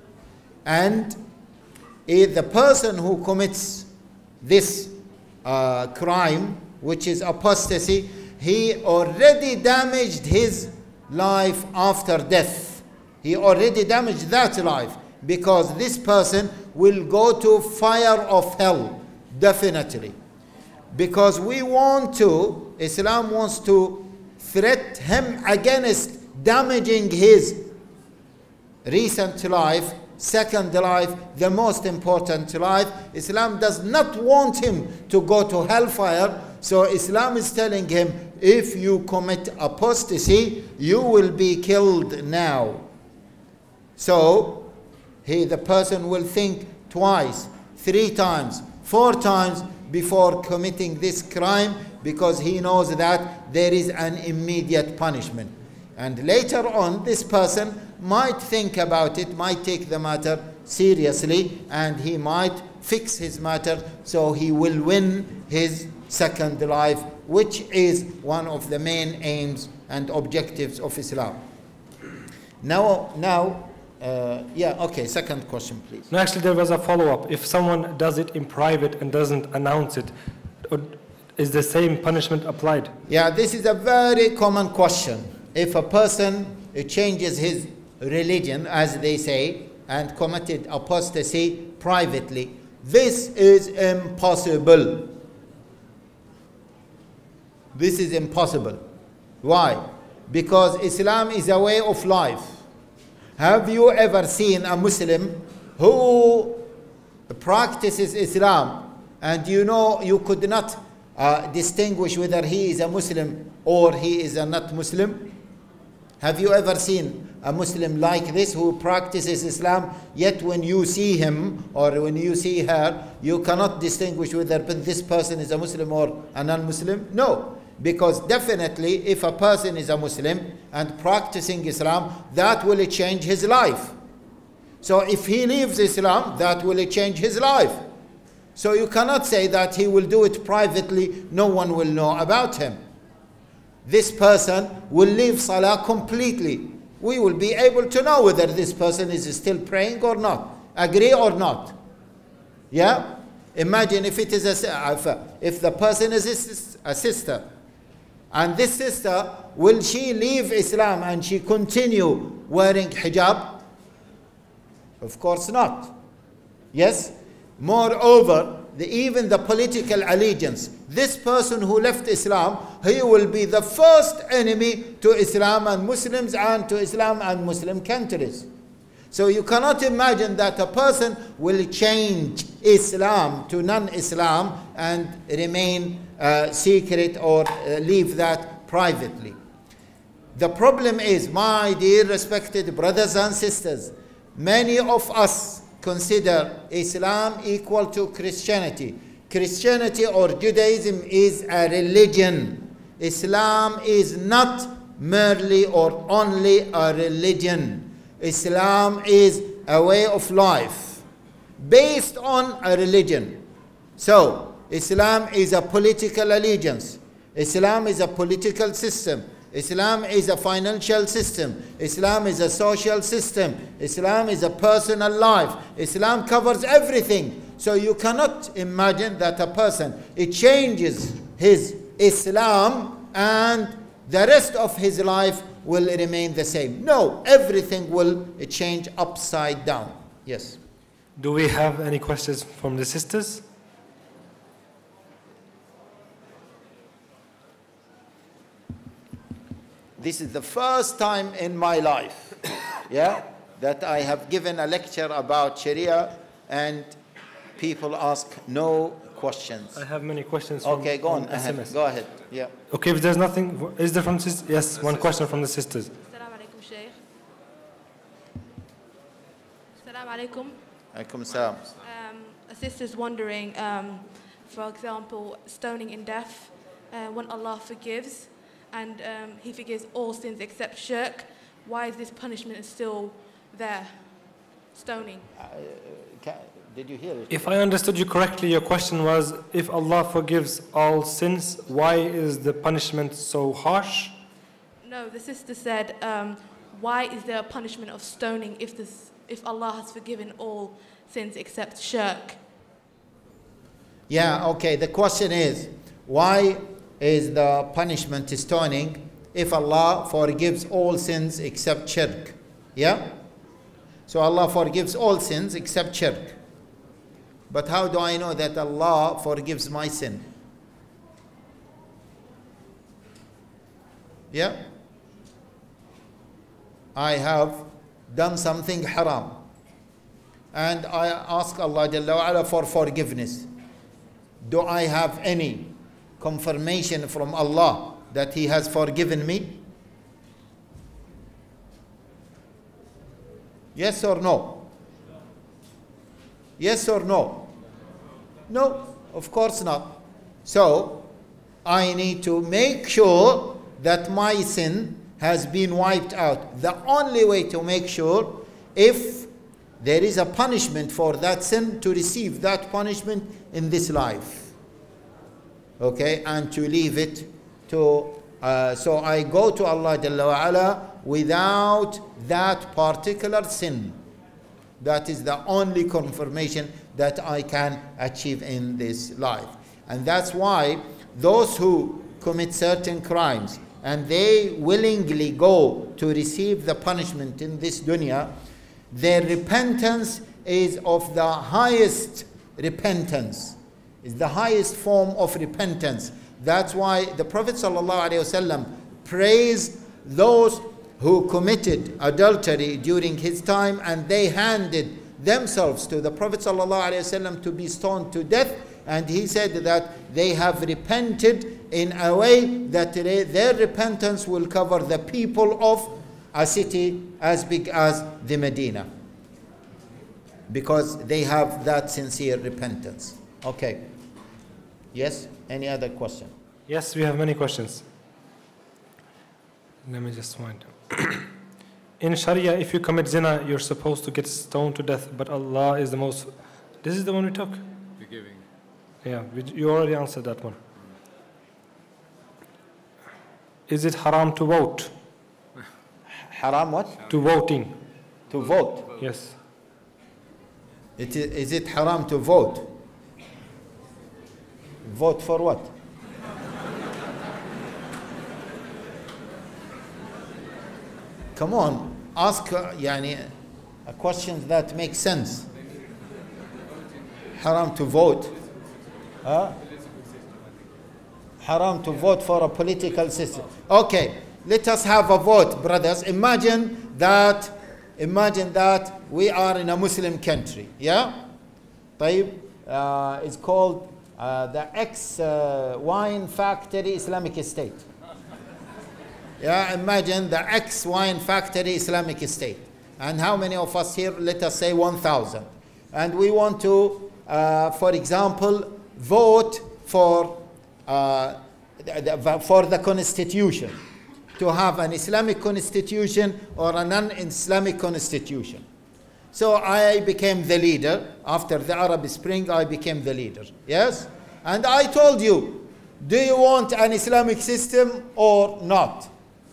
And if the person who commits this crime, which is apostasy, he already damaged his life after death. He already damaged that life, because this person will go to fire of hell, definitely. Because Islam wants to threat him against damaging his recent life, second life, the most important life. Islam does not want him to go to hellfire. So Islam is telling him, if you commit apostasy, you will be killed now. So the person will think twice, 3 times, 4 times before committing this crime, because he knows that there is an immediate punishment. And later on, this person might think about it, might take the matter seriously, and he might fix his matter, so he will win his second life, which is one of the main aims and objectives of Islam. Second question, please. No, actually, there was a follow-up. If someone does it in private and doesn't announce it, is the same punishment applied? Yeah, this is a very common question. If a person changes his religion, as they say, and committed apostasy privately, this is impossible. This is impossible. Why? Because Islam is a way of life. Have you ever seen a Muslim who practices Islam and you could not distinguish whether he is a Muslim or he is a not Muslim? Have you ever seen a Muslim like this who practices Islam, yet when you see him or when you see her, you cannot distinguish whether this person is a Muslim or a non-Muslim? No. Because definitely if a person is a Muslim and practicing Islam, that will change his life. So if he leaves Islam, that will change his life. So you cannot say that he will do it privately, no one will know about him. This person will leave Salah completely. We will be able to know whether this person is still praying or not. Agree or not? Yeah? Imagine if it is if the person is a sister, and this sister, will she leave Islam and she continue wearing hijab? Of course not. Yes? Moreover, even the political allegiance, this person who left Islam, he will be the first enemy to Islam and Muslims and to Islam and Muslim countries. So you cannot imagine that a person will change Islam to non-Islam and remain secret or leave that privately. The problem is, my dear respected brothers and sisters, many of us consider Islam equal to Christianity. Christianity or Judaism is a religion. Islam is not merely or only a religion. Islam is a way of life based on a religion. So, Islam is a political allegiance. Islam is a political system. Islam is a financial system. Islam is a social system. Islam is a personal life. Islam covers everything. So you cannot imagine that a person, it changes his Islam and the rest of his life will remain the same. No, everything will change upside down. Yes. Do we have any questions from the sisters? This is the first time in my life, yeah, that I have given a lecture about Sharia and people ask no questions. I have many questions from Okay, go on SMS. ahead. Go ahead. Yeah. Okay, if there's nothing, is there from sisters? Yes, one question from the sisters. Assalamu alaikum, Sheikh. Assalamu alaikum. Alaikum salam. A sister's wondering, for example, stoning in death, when Allah forgives, and He forgives all sins except shirk, why is this punishment still there? Stoning. Did you hear it? If I understood you correctly, your question was, if Allah forgives all sins, why is the punishment so harsh? No, the sister said, why is there a punishment of stoning if Allah has forgiven all sins except shirk? Yeah, okay. The question is, why is the punishment stoning if Allah forgives all sins except shirk? Yeah? So Allah forgives all sins except shirk. But how do I know that Allah forgives my sin? Yeah? I have done something haram. And I ask Allah Jalla wa Ala for forgiveness. Do I have any confirmation from Allah that He has forgiven me? Yes or no? Yes or no? No, of course not. So, I need to make sure that my sin has been wiped out. The only way to make sure, if there is a punishment for that sin, to receive that punishment in this life. Okay, and to leave it to, so I go to Allah Jalla wa Ala without that particular sin. That is the only confirmation that I can achieve in this life. And that's why those who commit certain crimes and they willingly go to receive the punishment in this dunya, their repentance is of the highest repentance, is the highest form of repentance. That's why the Prophet ﷺ praised those who committed adultery during his time and they handed themselves to the Prophet ﷺ to be stoned to death, and he said that they have repented in a way that their repentance will cover the people of a city as big as the Medina, because they have that sincere repentance. Okay. Yes? Any other question? Yes, we have many questions. Let me just find them. In Sharia, if you commit zina, you're supposed to get stoned to death, but Allah is the most... This is the one we took? Forgiving. Yeah, you already answered that one. Is it haram to vote? Haram what? To voting. To vote. Yes. Is it haram to vote? Vote for what? Come on, ask a question that makes sense. Haram to vote. Huh? Haram to vote for a political system. Okay, let us have a vote, brothers. Imagine that we are in a Muslim country. Yeah? طيب, it's called the ex-wine factory Islamic State. Yeah, imagine the ex-wine factory Islamic State. And how many of us here? Let us say 1,000. And we want to, for example, vote for the constitution, to have an Islamic constitution or a non-Islamic constitution. So I became the leader. After the Arab Spring, I became the leader. Yes? And I told you, do you want an Islamic system or not?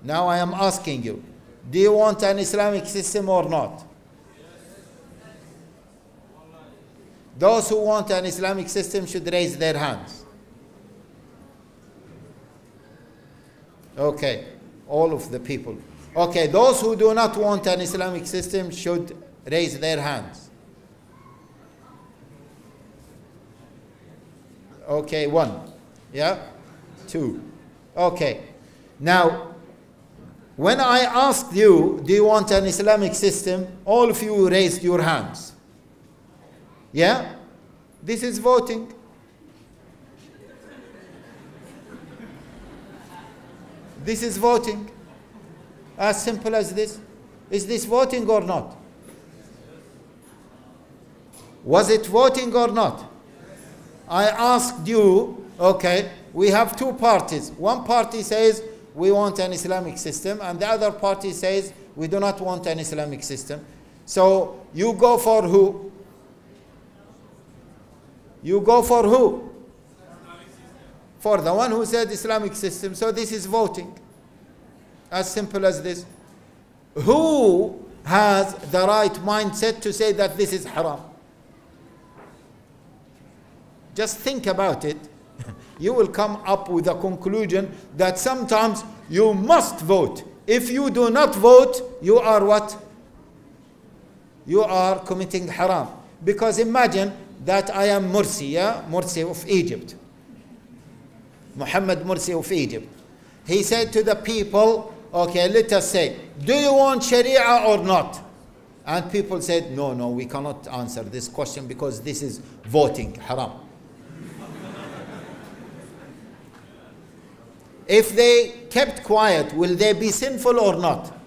Now I am asking you, do you want an Islamic system or not? Those who want an Islamic system should raise their hands. Okay, all of the people. Okay, those who do not want an Islamic system should raise their hands. Okay, 1. Yeah? 2. Okay. Now, when I asked you, do you want an Islamic system? All of you raised your hands. Yeah? This is voting. This is voting. As simple as this. Is this voting or not? Was it voting or not? I asked you, okay, we have two parties. One party says we want an Islamic system, and the other party says we do not want an Islamic system. So you go for who? You go for who? For the one who said Islamic system. So this is voting. As simple as this. Who has the right mindset to say that this is haram? Just think about it. You will come up with a conclusion that sometimes you must vote. If you do not vote, you are what? You are committing haram. Because imagine that I am Morsi, yeah? Morsi of Egypt. Muhammad Morsi of Egypt. He said to the people, okay, let us say, do you want Sharia or not? And people said, no, we cannot answer this question because this is voting, haram. If they kept quiet, will they be sinful or not?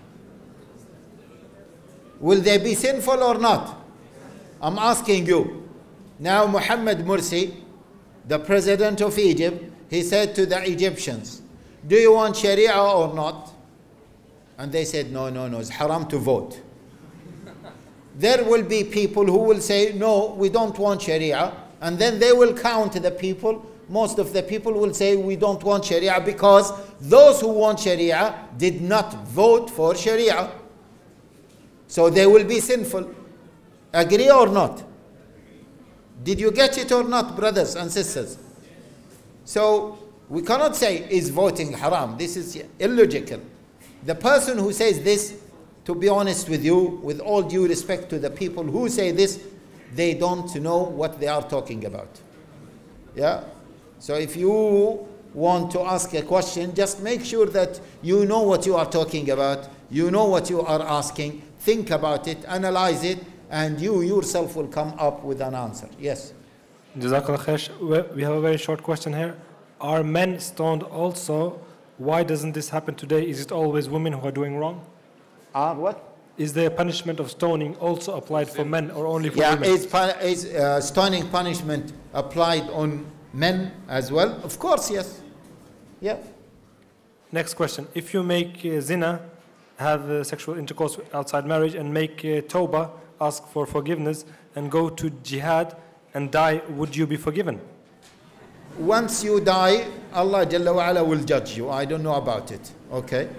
Will they be sinful or not? I'm asking you. Now Muhammad Morsi, the president of Egypt, he said to the Egyptians, do you want Sharia or not? And they said, no, it's haram to vote. There will be people who will say, no, we don't want Sharia. And then they will count the people. Most of the people will say, we don't want Sharia because those who want Sharia did not vote for Sharia. So they will be sinful. Agree or not? Did you get it or not, brothers and sisters? So we cannot say, is voting haram? This is illogical. The person who says this, to be honest with you, with all due respect to the people who say this, they don't know what they are talking about. Yeah? So if you want to ask a question, just make sure that you know what you are talking about, you know what you are asking, think about it, analyze it, and you yourself will come up with an answer. Yes? Jazakallah khair. We have a very short question here. Are men stoned also? Why doesn't this happen today? Is it always women who are doing wrong? What? Is the punishment of stoning also applied for men or only for women? Is stoning punishment applied on men as well? Of course, yes. Yeah. Next question. If you make zina, have sexual intercourse outside marriage, and make tawbah, ask for forgiveness, and go to jihad and die, would you be forgiven? Once you die, Allah Jalla wa Ala will judge you. I don't know about it. Okay?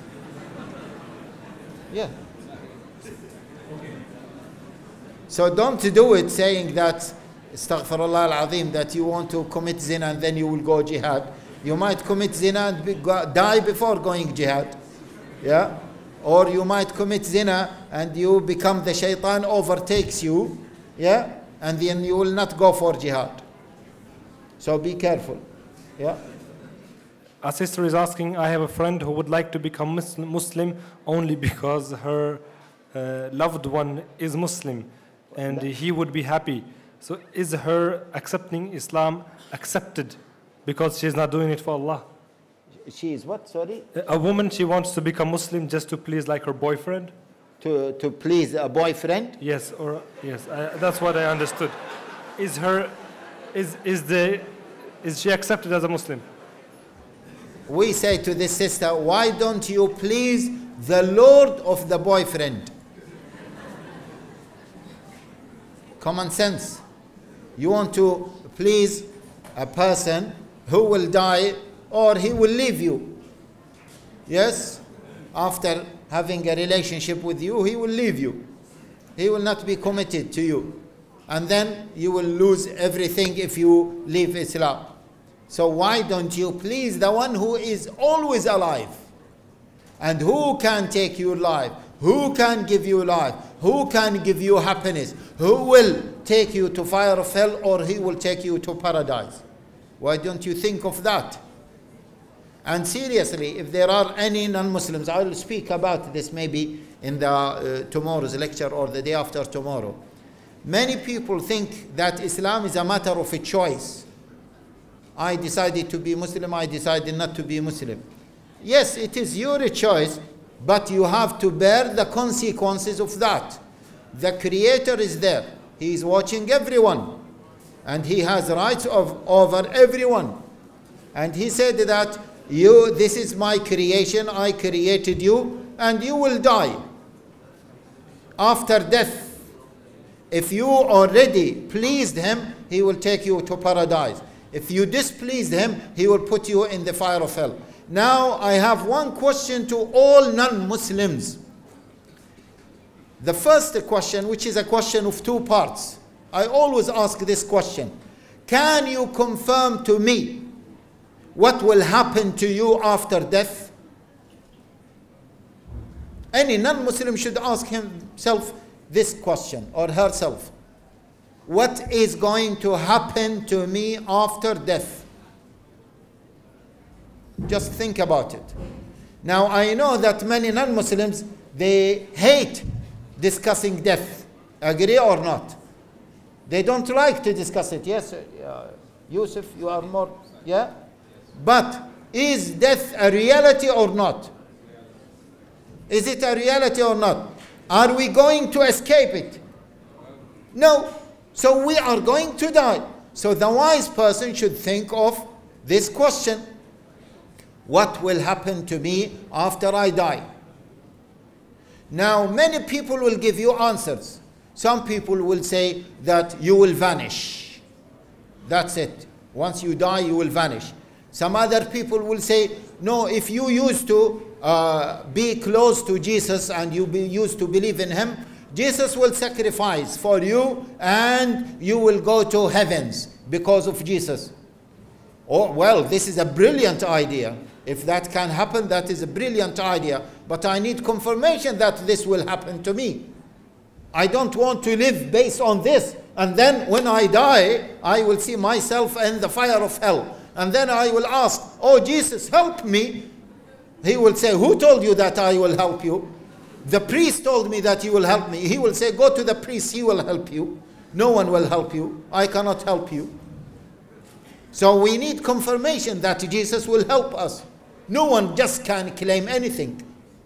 Yeah. So don't do it saying that, astaghfirullah al-azim, that you want to commit zina and then you will go jihad. You might commit zina and die before going jihad. Yeah? Or you might commit zina and you become the shaitan overtakes you. Yeah? And then you will not go for jihad. So be careful. Yeah? A sister is asking, I have a friend who would like to become Muslim only because her loved one is Muslim and he would be happy. So is her accepting Islam accepted because she's not doing it for Allah? She is what, sorry? A woman, she wants to become Muslim just to please like her boyfriend. To please a boyfriend? Yes, that's what I understood. Is she accepted as a Muslim? We say to this sister, why don't you please the Lord of the boyfriend? Common sense. You want to please a person who will die or he will leave you. Yes? after having a relationship with you, he will leave you. He will not be committed to you. And then you will lose everything if you leave Islam. So why don't you please the one who is always alive? And who can take your life? Who can give you life? Who can give you happiness? Who will take you to fire of hell, or he will take you to paradise? Why don't you think of that? And seriously, if there are any non-Muslims, I will speak about this maybe in the tomorrow's lecture or the day after tomorrow. Many people think that Islam is a matter of a choice. I decided to be Muslim, I decided not to be Muslim. Yes, it is your choice, but you have to bear the consequences of that. The Creator is there. He is watching everyone. And He has rights over everyone. And He said that this is my creation, I created you, and you will die. After death, if you already pleased Him, He will take you to paradise. If you displeased Him, He will put you in the fire of hell. Now, I have one question to all non-Muslims. The first question, which is a question of two parts. I always ask this question. Can you confirm to me what will happen to you after death? Any non-Muslim should ask himself this question, or herself. What is going to happen to me after death? Just think about it. Now, I know that many non-Muslims, they hate discussing death. Agree or not? They don't like to discuss it. Yes, Yusuf, you are more, yeah? But is death a reality or not? Is it a reality or not? Are we going to escape it? No. So we are going to die. So the wise person should think of this question. What will happen to me after I die? Now, many people will give you answers. Some people will say that you will vanish. That's it. Once you die, you will vanish. Some other people will say, no, if you used to be close to Jesus and you used to believe in Him, Jesus will sacrifice for you and you will go to heavens because of Jesus. Oh, well, this is a brilliant idea. If that can happen, that is a brilliant idea. But I need confirmation that this will happen to me. I don't want to live based on this. And then when I die, I will see myself in the fire of hell. And then I will ask, oh, Jesus, help me. He will say, who told you that I will help you? The priest told me that you will help me. He will say, go to the priest, he will help you. No one will help you. I cannot help you. So we need confirmation that Jesus will help us. No one just can claim anything.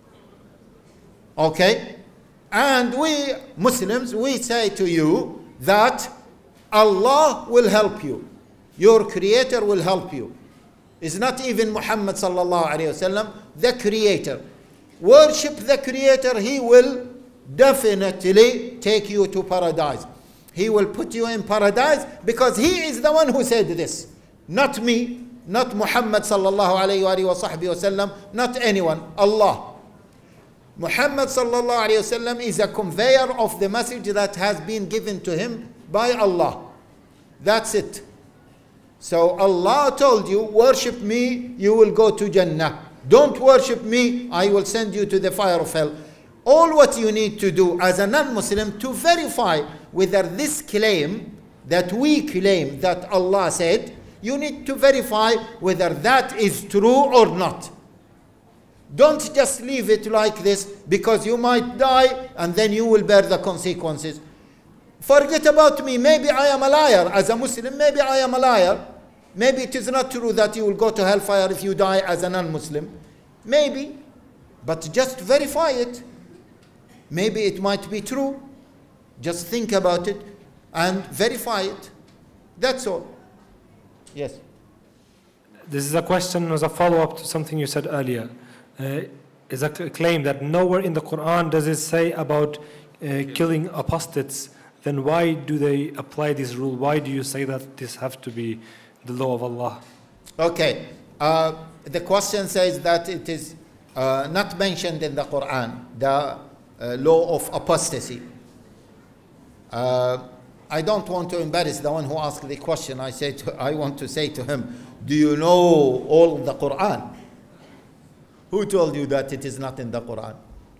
Okay? And we Muslims, we say to you that Allah will help you. Your Creator will help you. It's not even Muhammad sallallahu alayhi wasallam, the Creator. Worship the Creator, He will definitely take you to paradise. He will put you in paradise because He is the one who said this. Not me, not Muhammad sallallahu alayhi wa sallam, not anyone, Allah. Muhammad sallallahu alayhi wa sallam is a conveyor of the message that has been given to him by Allah. That's it. So Allah told you, worship me, you will go to Jannah. Don't worship me, I will send you to the fire of hell. All what you need to do as a non-Muslim to verify whether this claim that we claim that Allah said, you need to verify whether that is true or not. Don't just leave it like this because you might die and then you will bear the consequences. Forget about me. Maybe I am a liar. As a Muslim, maybe I am a liar. Maybe it is not true that you will go to hellfire if you die as a non-Muslim. Maybe. But just verify it. Maybe it might be true. Just think about it and verify it. That's all. Yes. This is a question as a follow-up to something you said earlier. Is a claim that nowhere in the Quran does it say about killing apostates. Then why do they apply this rule? Why do you say that this have to be the law of Allah? Okay. The question says that it is not mentioned in the Quran, the law of apostasy. I don't want to embarrass the one who asked the question. I want to say to him, do you know all the Quran? Who told you that it is not in the Quran?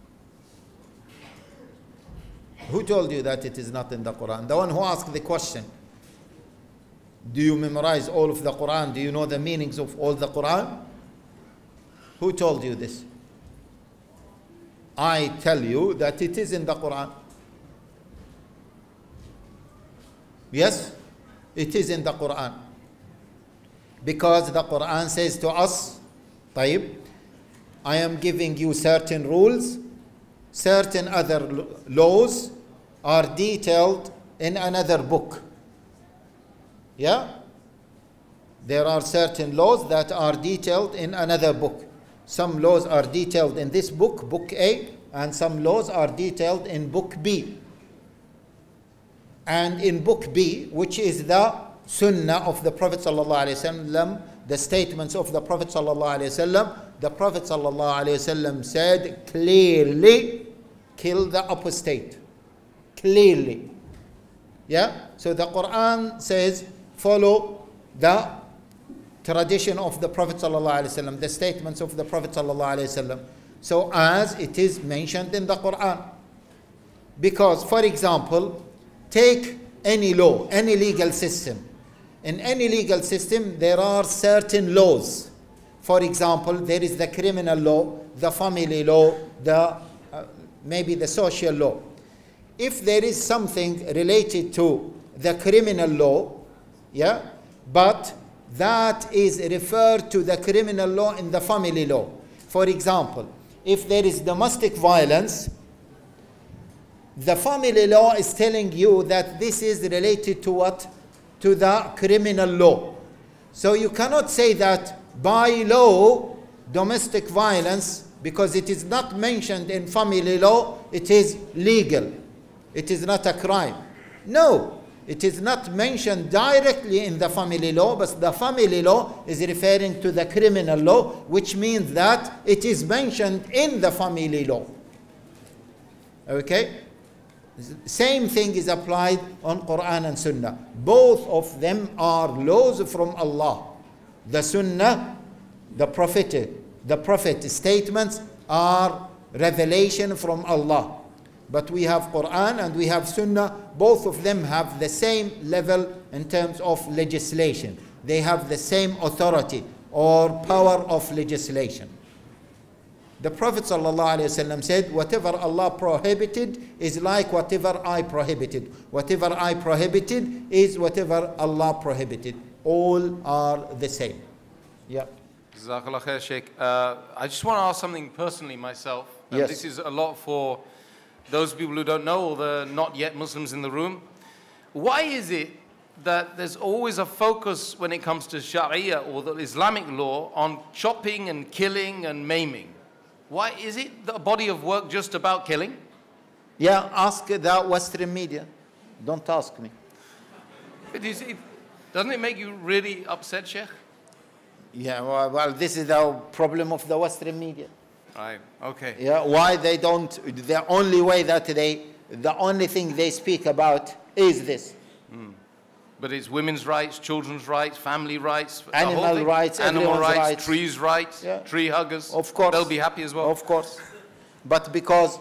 Who told you that it is not in the Quran? The one who asked the question. Do you memorize all of the Quran? Do you know the meanings of all the Quran? Who told you this? I tell you that it is in the Quran. Yes, it is in the Quran. Because the Quran says to us, طيب, I am giving you certain rules, certain other laws are detailed in another book. Yeah? There are certain laws that are detailed in another book. Some laws are detailed in this book, book A, and some laws are detailed in book B. And in book B, which is the Sunnah of the Prophet ﷺ, the statements of the Prophet ﷺ, the Prophet ﷺ said clearly, kill the apostate. Clearly. Yeah? So the Quran says, follow the tradition of the Prophet ﷺ, the statements of the Prophet ﷺ. So as it is mentioned in the Quran. Because, for example, take any law, any legal system. In any legal system, there are certain laws. For example, there is the criminal law, the family law, maybe the social law. If there is something related to the criminal law, yeah, but that is referred to the criminal law in the family law. For example, if there is domestic violence, the family law is telling you that this is related to what? To the criminal law. So you cannot say that by law, domestic violence, because it is not mentioned in family law, it is legal. It is not a crime. No, it is not mentioned directly in the family law, but the family law is referring to the criminal law, which means that it is mentioned in the family law. Okay? Same thing is applied on Quran and Sunnah. Both of them are laws from Allah. The Sunnah, the Prophet statements are revelation from Allah. But we have Quran and we have Sunnah. Both of them have the same level in terms of legislation. They have the same authority or power of legislation. The Prophet ﷺ said, whatever Allah prohibited is like whatever I prohibited. Whatever I prohibited is whatever Allah prohibited. All are the same. Yeah. Jazakallah khair, Sheikh. I just want to ask something personally myself. Yes. This is a lot for those people who don't know, or the not yet Muslims in the room. Why is it that there's always a focus when it comes to Sharia or the Islamic law on chopping and killing and maiming? Why is it the body of work just about killing? Yeah, ask the Western media. Don't ask me. Doesn't it make you really upset, Sheikh? Yeah, well, this is the problem of the Western media. Right, okay. Yeah, why they don't, the only way that the only thing they speak about is this. But it's women's rights, children's rights, family rights, animal rights, animal rights, trees rights, yeah. Tree huggers. Of course. They'll be happy as well. Of course. But because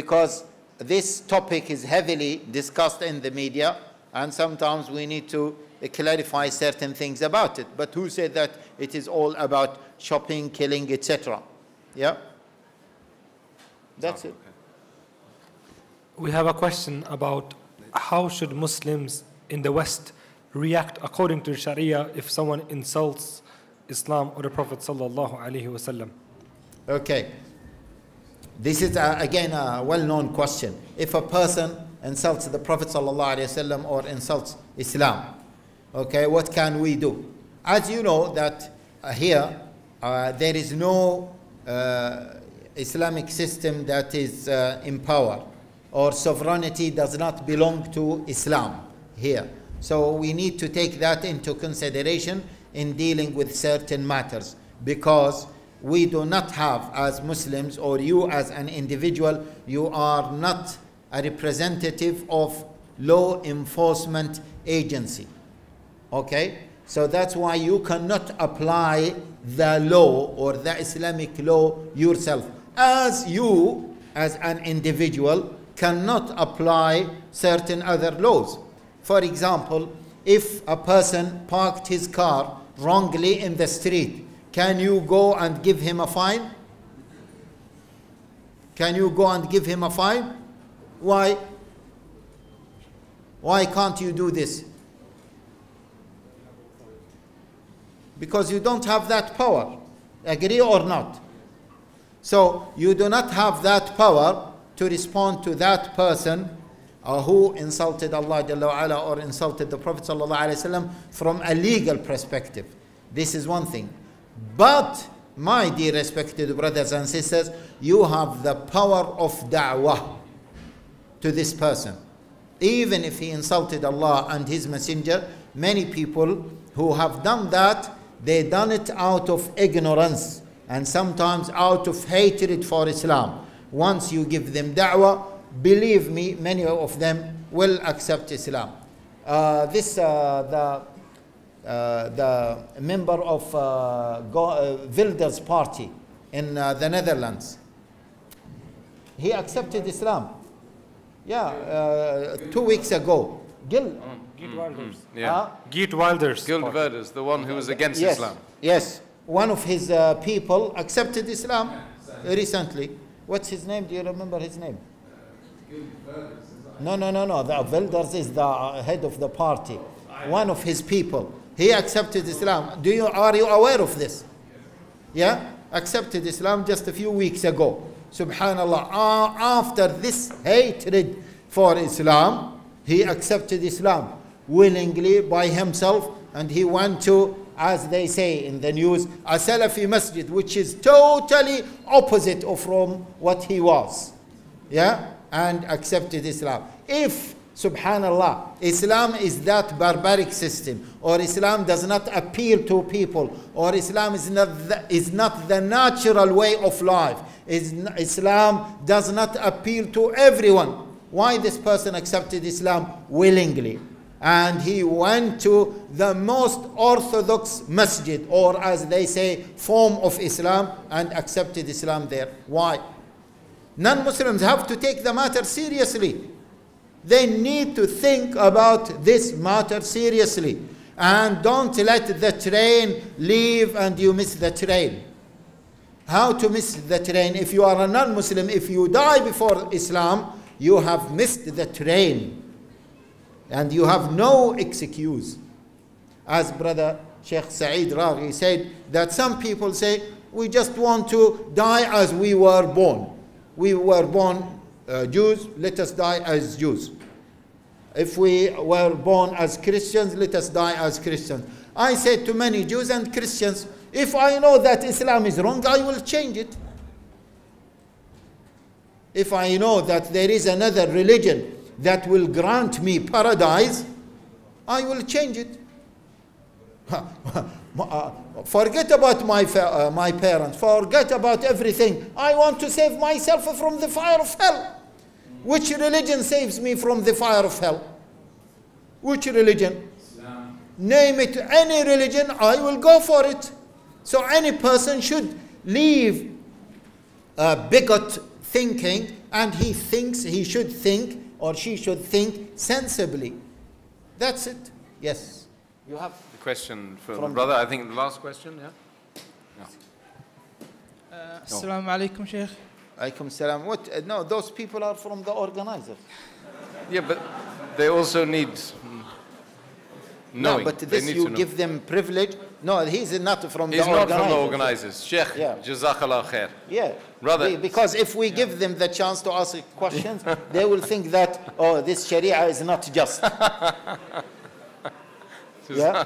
this topic is heavily discussed in the media, and sometimes we need to clarify certain things about it. But who said that it is all about shopping, killing, etc.? Yeah? That's it. We have a question about how should Muslims in the West react according to Sharia if someone insults Islam or the Prophet sallallahu alaihi wasallam? Okay. This is again a well-known question. If a person insults the Prophet sallallahu alaihi wasallam or insults Islam, okay, what can we do? As you know that here there is no Islamic system that is in power, or sovereignty does not belong to Islam here. So we need to take that into consideration in dealing with certain matters, because we do not have as Muslims, or you as an individual, you are not a representative of law enforcement agency. Okay? So that's why you cannot apply the law or the Islamic law yourself. As you, as an individual, cannot apply certain other laws. For example, if a person parked his car wrongly in the street, can you go and give him a fine? Can you go and give him a fine? Why? Why can't you do this? Because you don't have that power. Agree or not? So you do not have that power to respond to that person who insulted Allah Jalla wa Ala or insulted the Prophet Sallallahu Alaihi Wasallam from a legal perspective. This is one thing. But, my dear respected brothers and sisters, you have the power of da'wah to this person. Even if he insulted Allah and His Messenger, many people who have done that, they done it out of ignorance and sometimes out of hatred for Islam. Once you give them da'wah, believe me, many of them will accept Islam. The member of Wilders party in the Netherlands, he accepted Islam. Yeah, 2 weeks ago. Geert Wilders. Yeah. Geert Wilders. Geert Wilders, the one who was against Yes, Islam. yes. One of his people accepted Islam recently. What's his name? Do you remember his name? No. The Wilders is the head of the party. One of his people. He accepted Islam. Are you aware of this? Yeah? Accepted Islam just a few weeks ago. Subhanallah. After this hatred for Islam, he accepted Islam willingly by himself, and he went to, as they say in the news, a Salafi masjid, which is totally opposite of from what he was. Yeah? And accepted Islam. If, subhanallah, Islam is that barbaric system, or Islam does not appeal to people, or Islam is not the natural way of life, Islam does not appeal to everyone, why this person accepted Islam willingly? And he went to the most orthodox masjid, or as they say, form of Islam, and accepted Islam there. Why? Non-Muslims have to take the matter seriously. They need to think about this matter seriously. And don't let the train leave and you miss the train. How to miss the train? If you are a non-Muslim, if you die before Islam, you have missed the train. And you have no excuse. As Brother Sheikh Saeed Raghi said, that some people say, we just want to die as we were born. We were born Jews, let us die as Jews. If we were born as Christians, let us die as Christians. I said to many Jews and Christians, if I know that Islam is wrong, I will change it. If I know that there is another religion that will grant me paradise, I will change it. Forget about my parents. Forget about everything. I want to save myself from the fire of hell. Which religion saves me from the fire of hell? Which religion? Islam. Name it, any religion, I will go for it. So any person should leave bigot thinking, and he should think, or she should think sensibly. That's it. Yes. You have the question from the brother. I think the last question, yeah? Assalamu alaikum, Sheikh. Alaikum salam. What? No, those people are from the organizers. Yeah, but they also need knowing. No, but this you give them privilege. No, he's not from the organizers. He's not from the organizers. Sheikh, Jazakallah khair. Yeah. Brother. Because if we give them the chance to ask questions, they will think that, oh, this Sharia is not just. Yeah?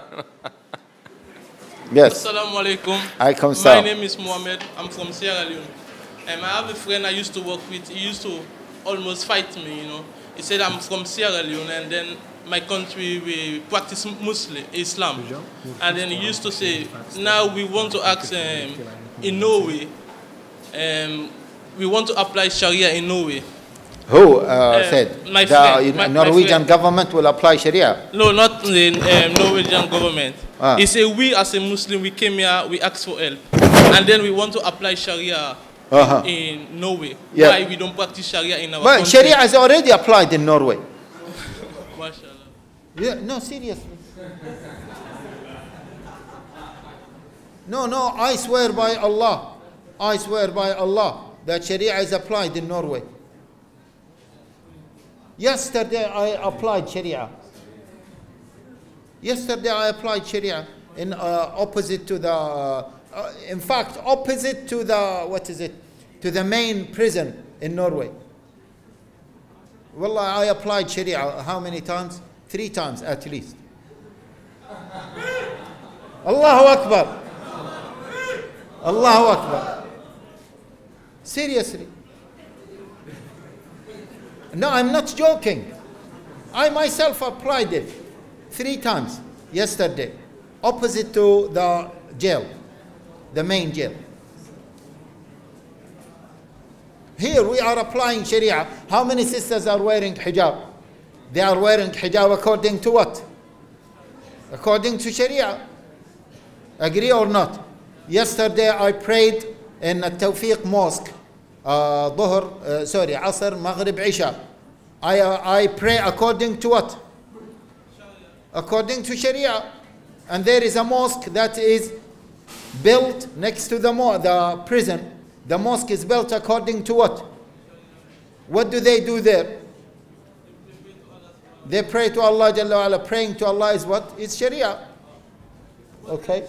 Yes. Assalamu alaikum. Alaikum salam. My name is Mohammed. I'm from Sierra Leone. I have a friend I used to work with. He used to almost fight me, you know. He said I'm from Sierra Leone, and then my country, we practice Islam. And then he used to say, now we want to ask in Norway, we want to apply Sharia in Norway. Who said? My The friend, my Norwegian friend. government will apply Sharia? No, not the Norwegian government. Ah. He said we as a Muslim, we came here, we asked for help. And then we want to apply Sharia in Norway. Yeah. Why we don't practice Sharia in our But country? Sharia is already applied in Norway. Mashallah. Yeah, no, seriously. No, I swear by Allah. I swear by Allah that Sharia is applied in Norway. Yesterday I applied Sharia. Yesterday I applied Sharia in opposite to the, in fact, opposite to the, what is it? To the main prison in Norway. Wallah, I applied Sharia how many times? 3 times at least. Allahu Akbar. Allahu Akbar. Seriously. No, I'm not joking. I myself applied it 3 times yesterday, opposite to the jail, the main jail. Here we are applying Sharia. How many sisters are wearing hijab? They are wearing hijab according to what? According to Sharia. Agree or not? Yesterday I prayed in the Tawfiq Mosque, Asr, Maghrib, Isha. I pray according to what? According to Sharia. And there is a mosque that is built next to the prison. The mosque is built according to what? What do they do there? They pray to Allah Jalla wa Ala. Praying to Allah is what? It's Sharia. Okay.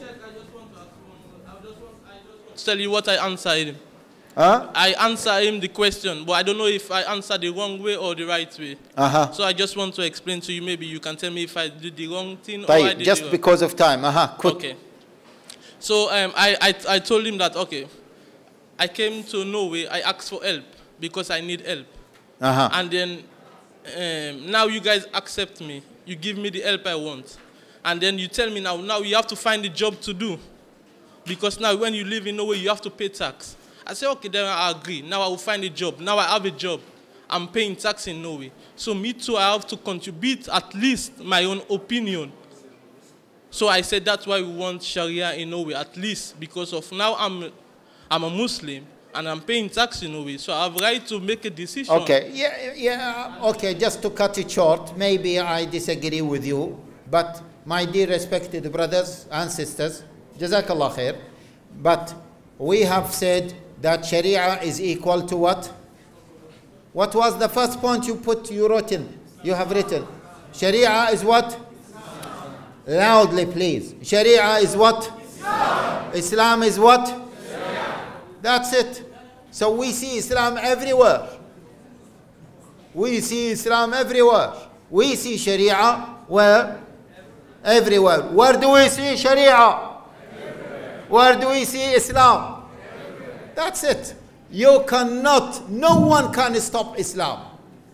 Tell you what I answered him. Huh? I answer him the question, but I don't know if I answer the wrong way or the right way. So I just want to explain to you. Maybe you can tell me if I did the wrong thing or I did just the wrong. because of time. Quick. Okay. So I told him that, okay, I came to Norway, I asked for help because I need help. And then now you guys accept me. You give me the help I want. And then you tell me now you have to find a job to do. Because now when you live in Norway, you have to pay tax. I say, okay, then I agree. Now I will find a job. Now I have a job. I'm paying tax in Norway. So me too, I have to contribute at least my own opinion. So I said that's why we want Sharia in Norway, at least because of now I'm a Muslim and I'm paying tax in Norway. So I have right to make a decision. Okay, okay, just to cut it short, maybe I disagree with you, but my dear respected brothers and sisters, Jazakallah khair, but we have said that Sharia is equal to what? What was the first point you have written? Sharia is what? Loudly, please. Sharia is what? Islam is what? That's it. So we see Islam everywhere. We see Islam everywhere. We see Sharia where? Everywhere. Where do we see Sharia? Where do we see Islam? That's it. You cannot, no one can stop Islam.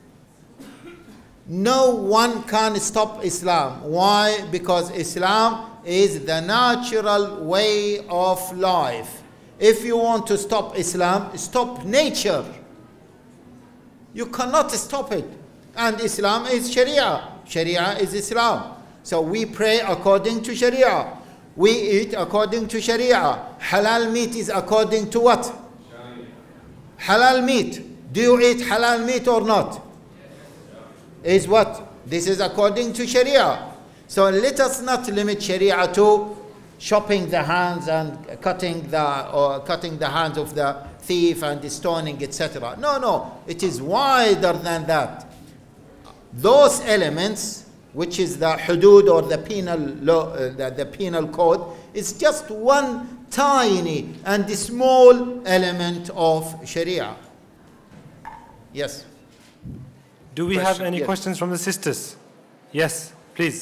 No one can stop Islam. Why? Because Islam is the natural way of life. If you want to stop Islam, stop nature. You cannot stop it. And Islam is Sharia. Sharia is Islam. So we pray according to Sharia. We eat according to Sharia. Halal meat is according to what? Halal meat. Do you eat halal meat or not? Is what? This is according to Sharia. So let us not limit Sharia to chopping the hands and cutting the hands of the thief and stoning, etc. No. It is wider than that. Those elements, which is the hudud or the penal law, the penal code, is just one tiny and small element of Sharia. Yes. Do we have any questions from the sisters? Yes, please.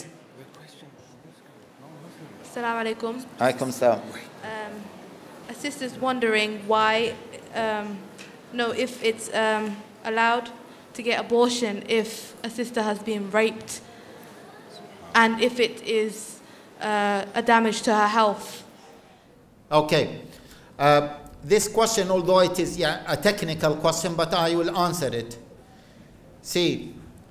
Assalamu alaikum. Alaikum salam. A sister's wondering why, if it's allowed to get abortion if a sister has been raped and if it is a damage to her health. Okay. This question, although it is a technical question, but I will answer it. See,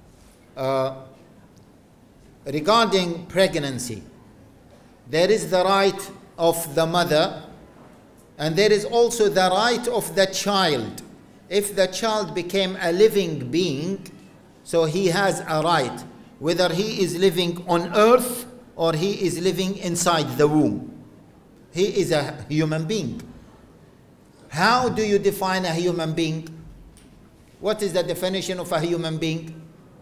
regarding pregnancy, there is the right of the mother, and there is also the right of the child. If the child became a living being, so he has a right, whether he is living on earth or he is living inside the womb. He is a human being. How do you define a human being? What is the definition of a human being?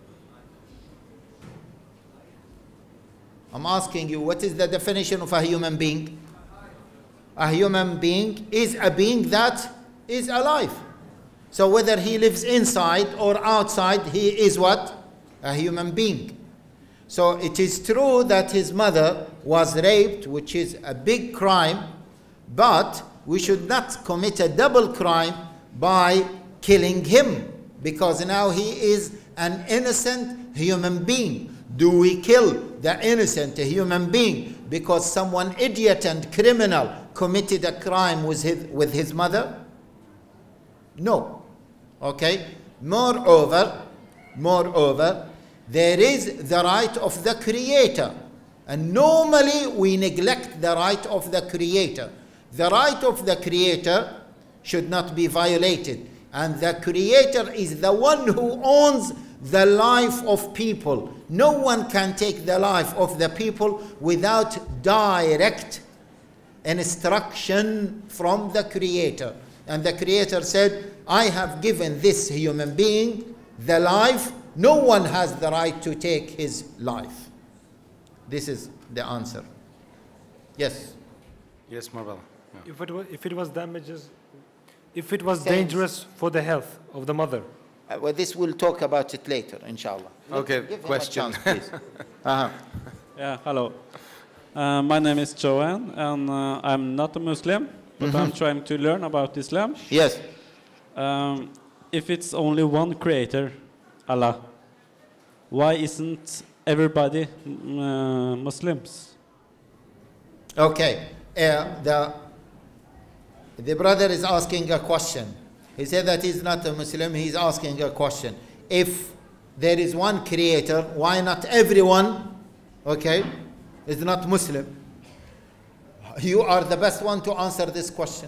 I'm asking you, what is the definition of a human being? A human being is a being that is alive. So whether he lives inside or outside, he is what? A human being. So it is true that his mother was raped, which is a big crime, but we should not commit a double crime by killing him, because now he is an innocent human being. Do we kill the innocent human being because someone idiot and criminal committed a crime with his mother? No. Okay? Moreover, there is the right of the Creator. And normally we neglect the right of the Creator. The right of the Creator should not be violated. And the Creator is the one who owns the life of people. No one can take the life of the people without direct instruction from the Creator. And the Creator said, I have given this human being the life. No one has the right to take his life. This is the answer. Yes? Yes, my brother. Yeah. If it was dangerous for the health of the mother. Well, this we'll talk about it later, inshallah. Okay, Give him question. a chance, please. Yeah, hello. My name is Joanne, and I'm not a Muslim, but I'm trying to learn about Islam. Yes. If it's only one creator, Allah, why isn't everybody Muslims? Okay. The brother is asking a question. He said that he's not a Muslim. He's asking a question. If there is one creator, why not everyone, okay, is not Muslim? You are the best one to answer this question.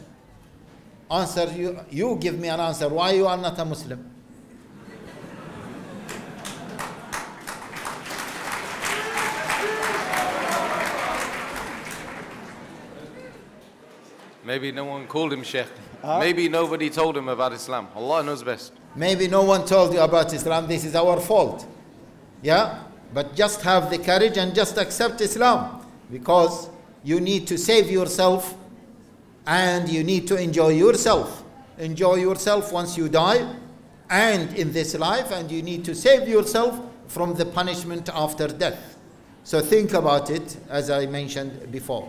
You give me an answer. Why you are not a Muslim? Maybe no one called him Sheikh. Maybe nobody told him about Islam. Allah knows best. Maybe no one told you about Islam. This is our fault. Yeah? But just have the courage and just accept Islam. Because you need to save yourself and you need to enjoy yourself. Enjoy yourself once you die and in this life, and you need to save yourself from the punishment after death. So think about it, as I mentioned before.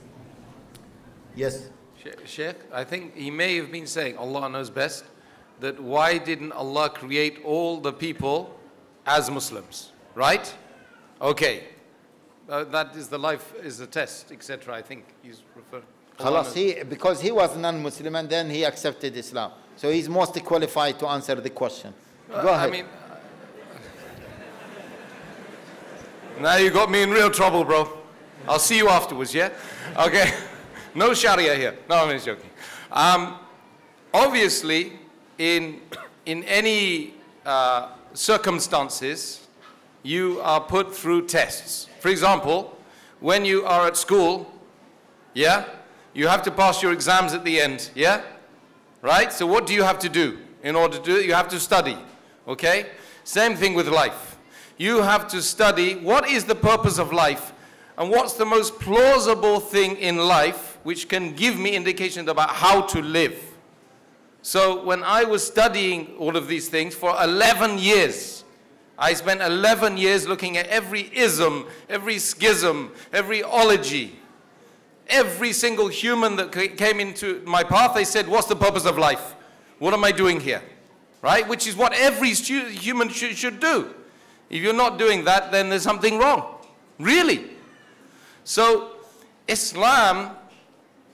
Yes? Sheikh, I think he may have been saying, Allah knows best, that why didn't Allah create all the people as Muslims? Right? Okay. That is the life, is the test, etc. I think he's referring. Because he was non-Muslim and then he accepted Islam. So he's most qualified to answer the question. Go ahead. I mean, now you got me in real trouble, bro. I'll see you afterwards, yeah? Okay. No Sharia here. No, I'm just joking. Obviously, in any circumstances, you are put through tests. For example, when you are at school, yeah, you have to pass your exams at the end, yeah? Right? So what do you have to do? In order to do it, you have to study, okay? Same thing with life. You have to study what is the purpose of life and what's the most plausible thing in life which can give me indications about how to live. So when I was studying all of these things for 11 years, I spent 11 years looking at every ism, every schism, every ology. Every single human that came into my path, they said, what's the purpose of life? What am I doing here? Right? Which is what every human should do. If you're not doing that, then there's something wrong. Really. So Islam,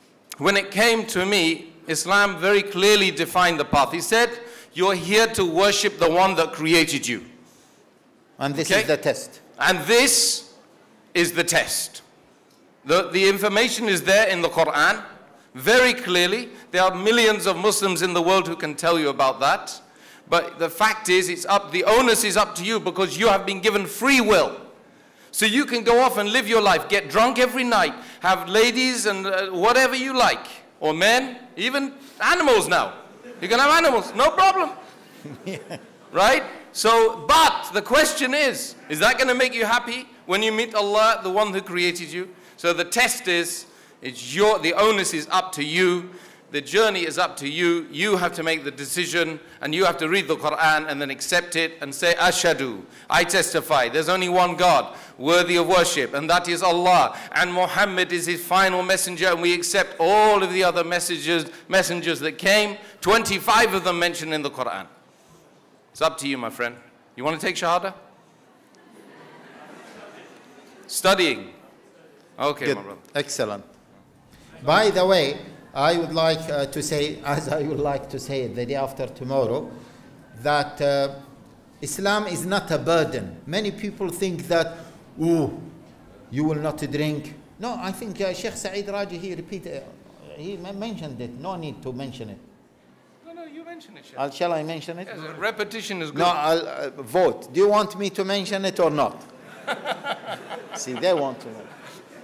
when it came to me, Islam very clearly defined the path. He said, you're here to worship the one that created you. And this is the test. And this is the test. The information is there in the Quran, very clearly. There are millions of Muslims in the world who can tell you about that. But the fact is, the onus is up to you because you have been given free will. So you can go off and live your life, get drunk every night, have ladies and whatever you like, or men, even animals now. You can have animals, no problem. Yeah. Right? So, but the question is that going to make you happy when you meet Allah, the one who created you? So the test is, the onus is up to you. The journey is up to you. You have to make the decision, and you have to read the Quran and then accept it and say, Ashhadu, I testify, there's only one God worthy of worship, and that is Allah. And Muhammad is his final messenger, and we accept all of the other messengers that came, 25 of them mentioned in the Quran. It's up to you, my friend. You want to take Shahada? Studying. Okay, Good. my brother. Excellent. By the way, I would like to say, as I would like to say the day after tomorrow, that Islam is not a burden. Many people think that, oh, you will not drink. No, I think Sheikh Saeed Raji, he mentioned it. No need to mention it. No, you mention it, Sheikh. Shall I mention it? Yes, repetition is good. No, I'll vote. Do you want me to mention it or not? See, they want to know.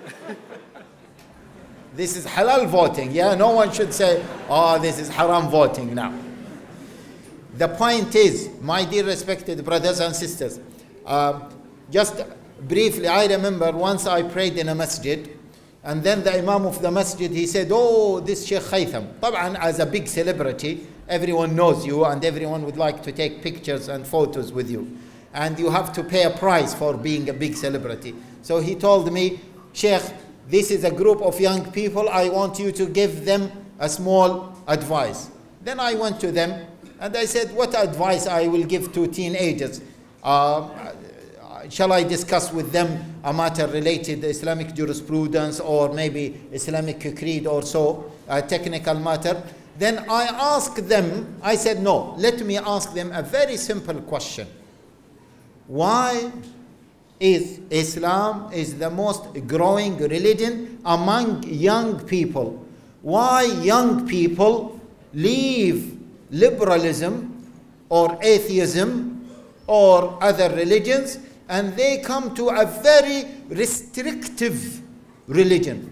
This is halal voting, yeah? No one should say, oh, this is haram voting now. The point is, my dear respected brothers and sisters, just briefly, I remember once I prayed in a masjid, and then the imam of the masjid, he said, oh, this Sheikh Haytham. Taban, as a big celebrity, everyone knows you, and everyone would like to take pictures and photos with you. And you have to pay a price for being a big celebrity. So he told me, Sheikh, this is a group of young people. I want you to give them a small advice. Then I went to them and I said, what advice I will give to teenagers? Shall I discuss with them a matter related to Islamic jurisprudence or maybe Islamic creed or so, a technical matter? Then I asked them, I said, no, let me ask them a very simple question. Why is Islam is the most growing religion among young people? Why young people leave liberalism or atheism or other religions and they come to a very restrictive religion?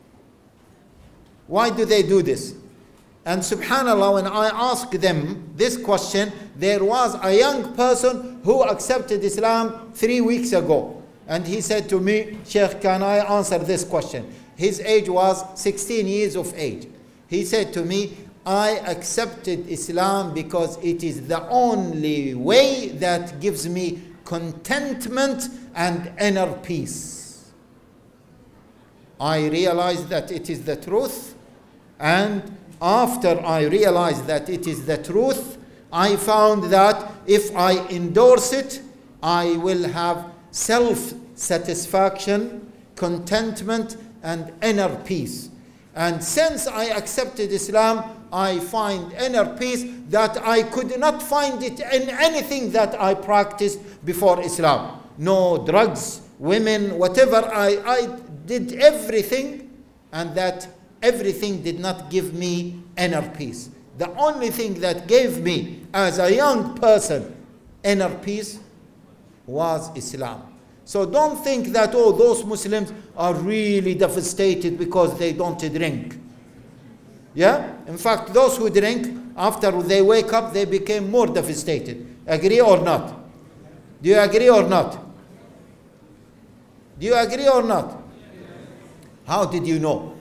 Why do they do this? And subhanAllah, when I asked them this question, there was a young person who accepted Islam 3 weeks ago. And he said to me, Sheikh, can I answer this question? His age was 16 years of age. He said to me, I accepted Islam because it is the only way that gives me contentment and inner peace. I realized that it is the truth, and after I realized that it is the truth, I found that if I endorse it, I will have self-satisfaction, contentment, and inner peace. And since I accepted Islam, I find inner peace that I could not find it in anything that I practiced before Islam. No drugs, women, whatever. I did everything, and that everything did not give me inner peace. The only thing that gave me, as a young person, inner peace was Islam. So don't think that, oh, those Muslims are really devastated because they don't drink. Yeah? In fact, those who drink, after they wake up, they became more devastated. Agree or not? Do you agree or not? Do you agree or not? How did you know?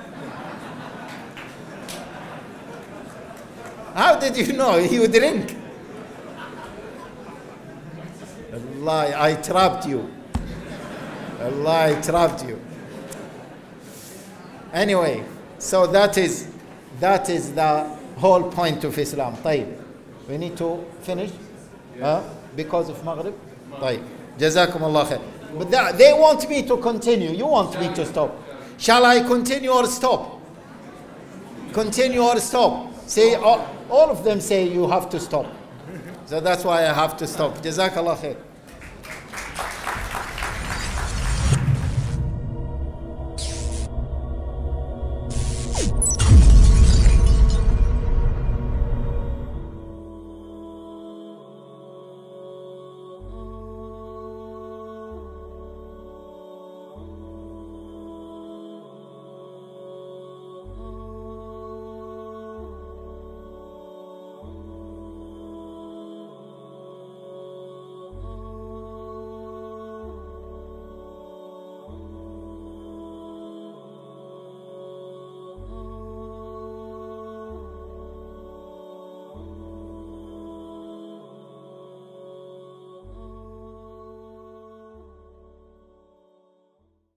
How did you know? You drink. Allah, I trapped you. Allah, I trapped you. Anyway, so that is the whole point of Islam. طيب. We need to finish because of Maghrib. طيب. جزاكم الله خير. But they want me to continue. You want me to stop. Shall I continue or stop? continue or stop. Say, all of them say you have to stop. So that's why I have to stop. Jazakallah khair.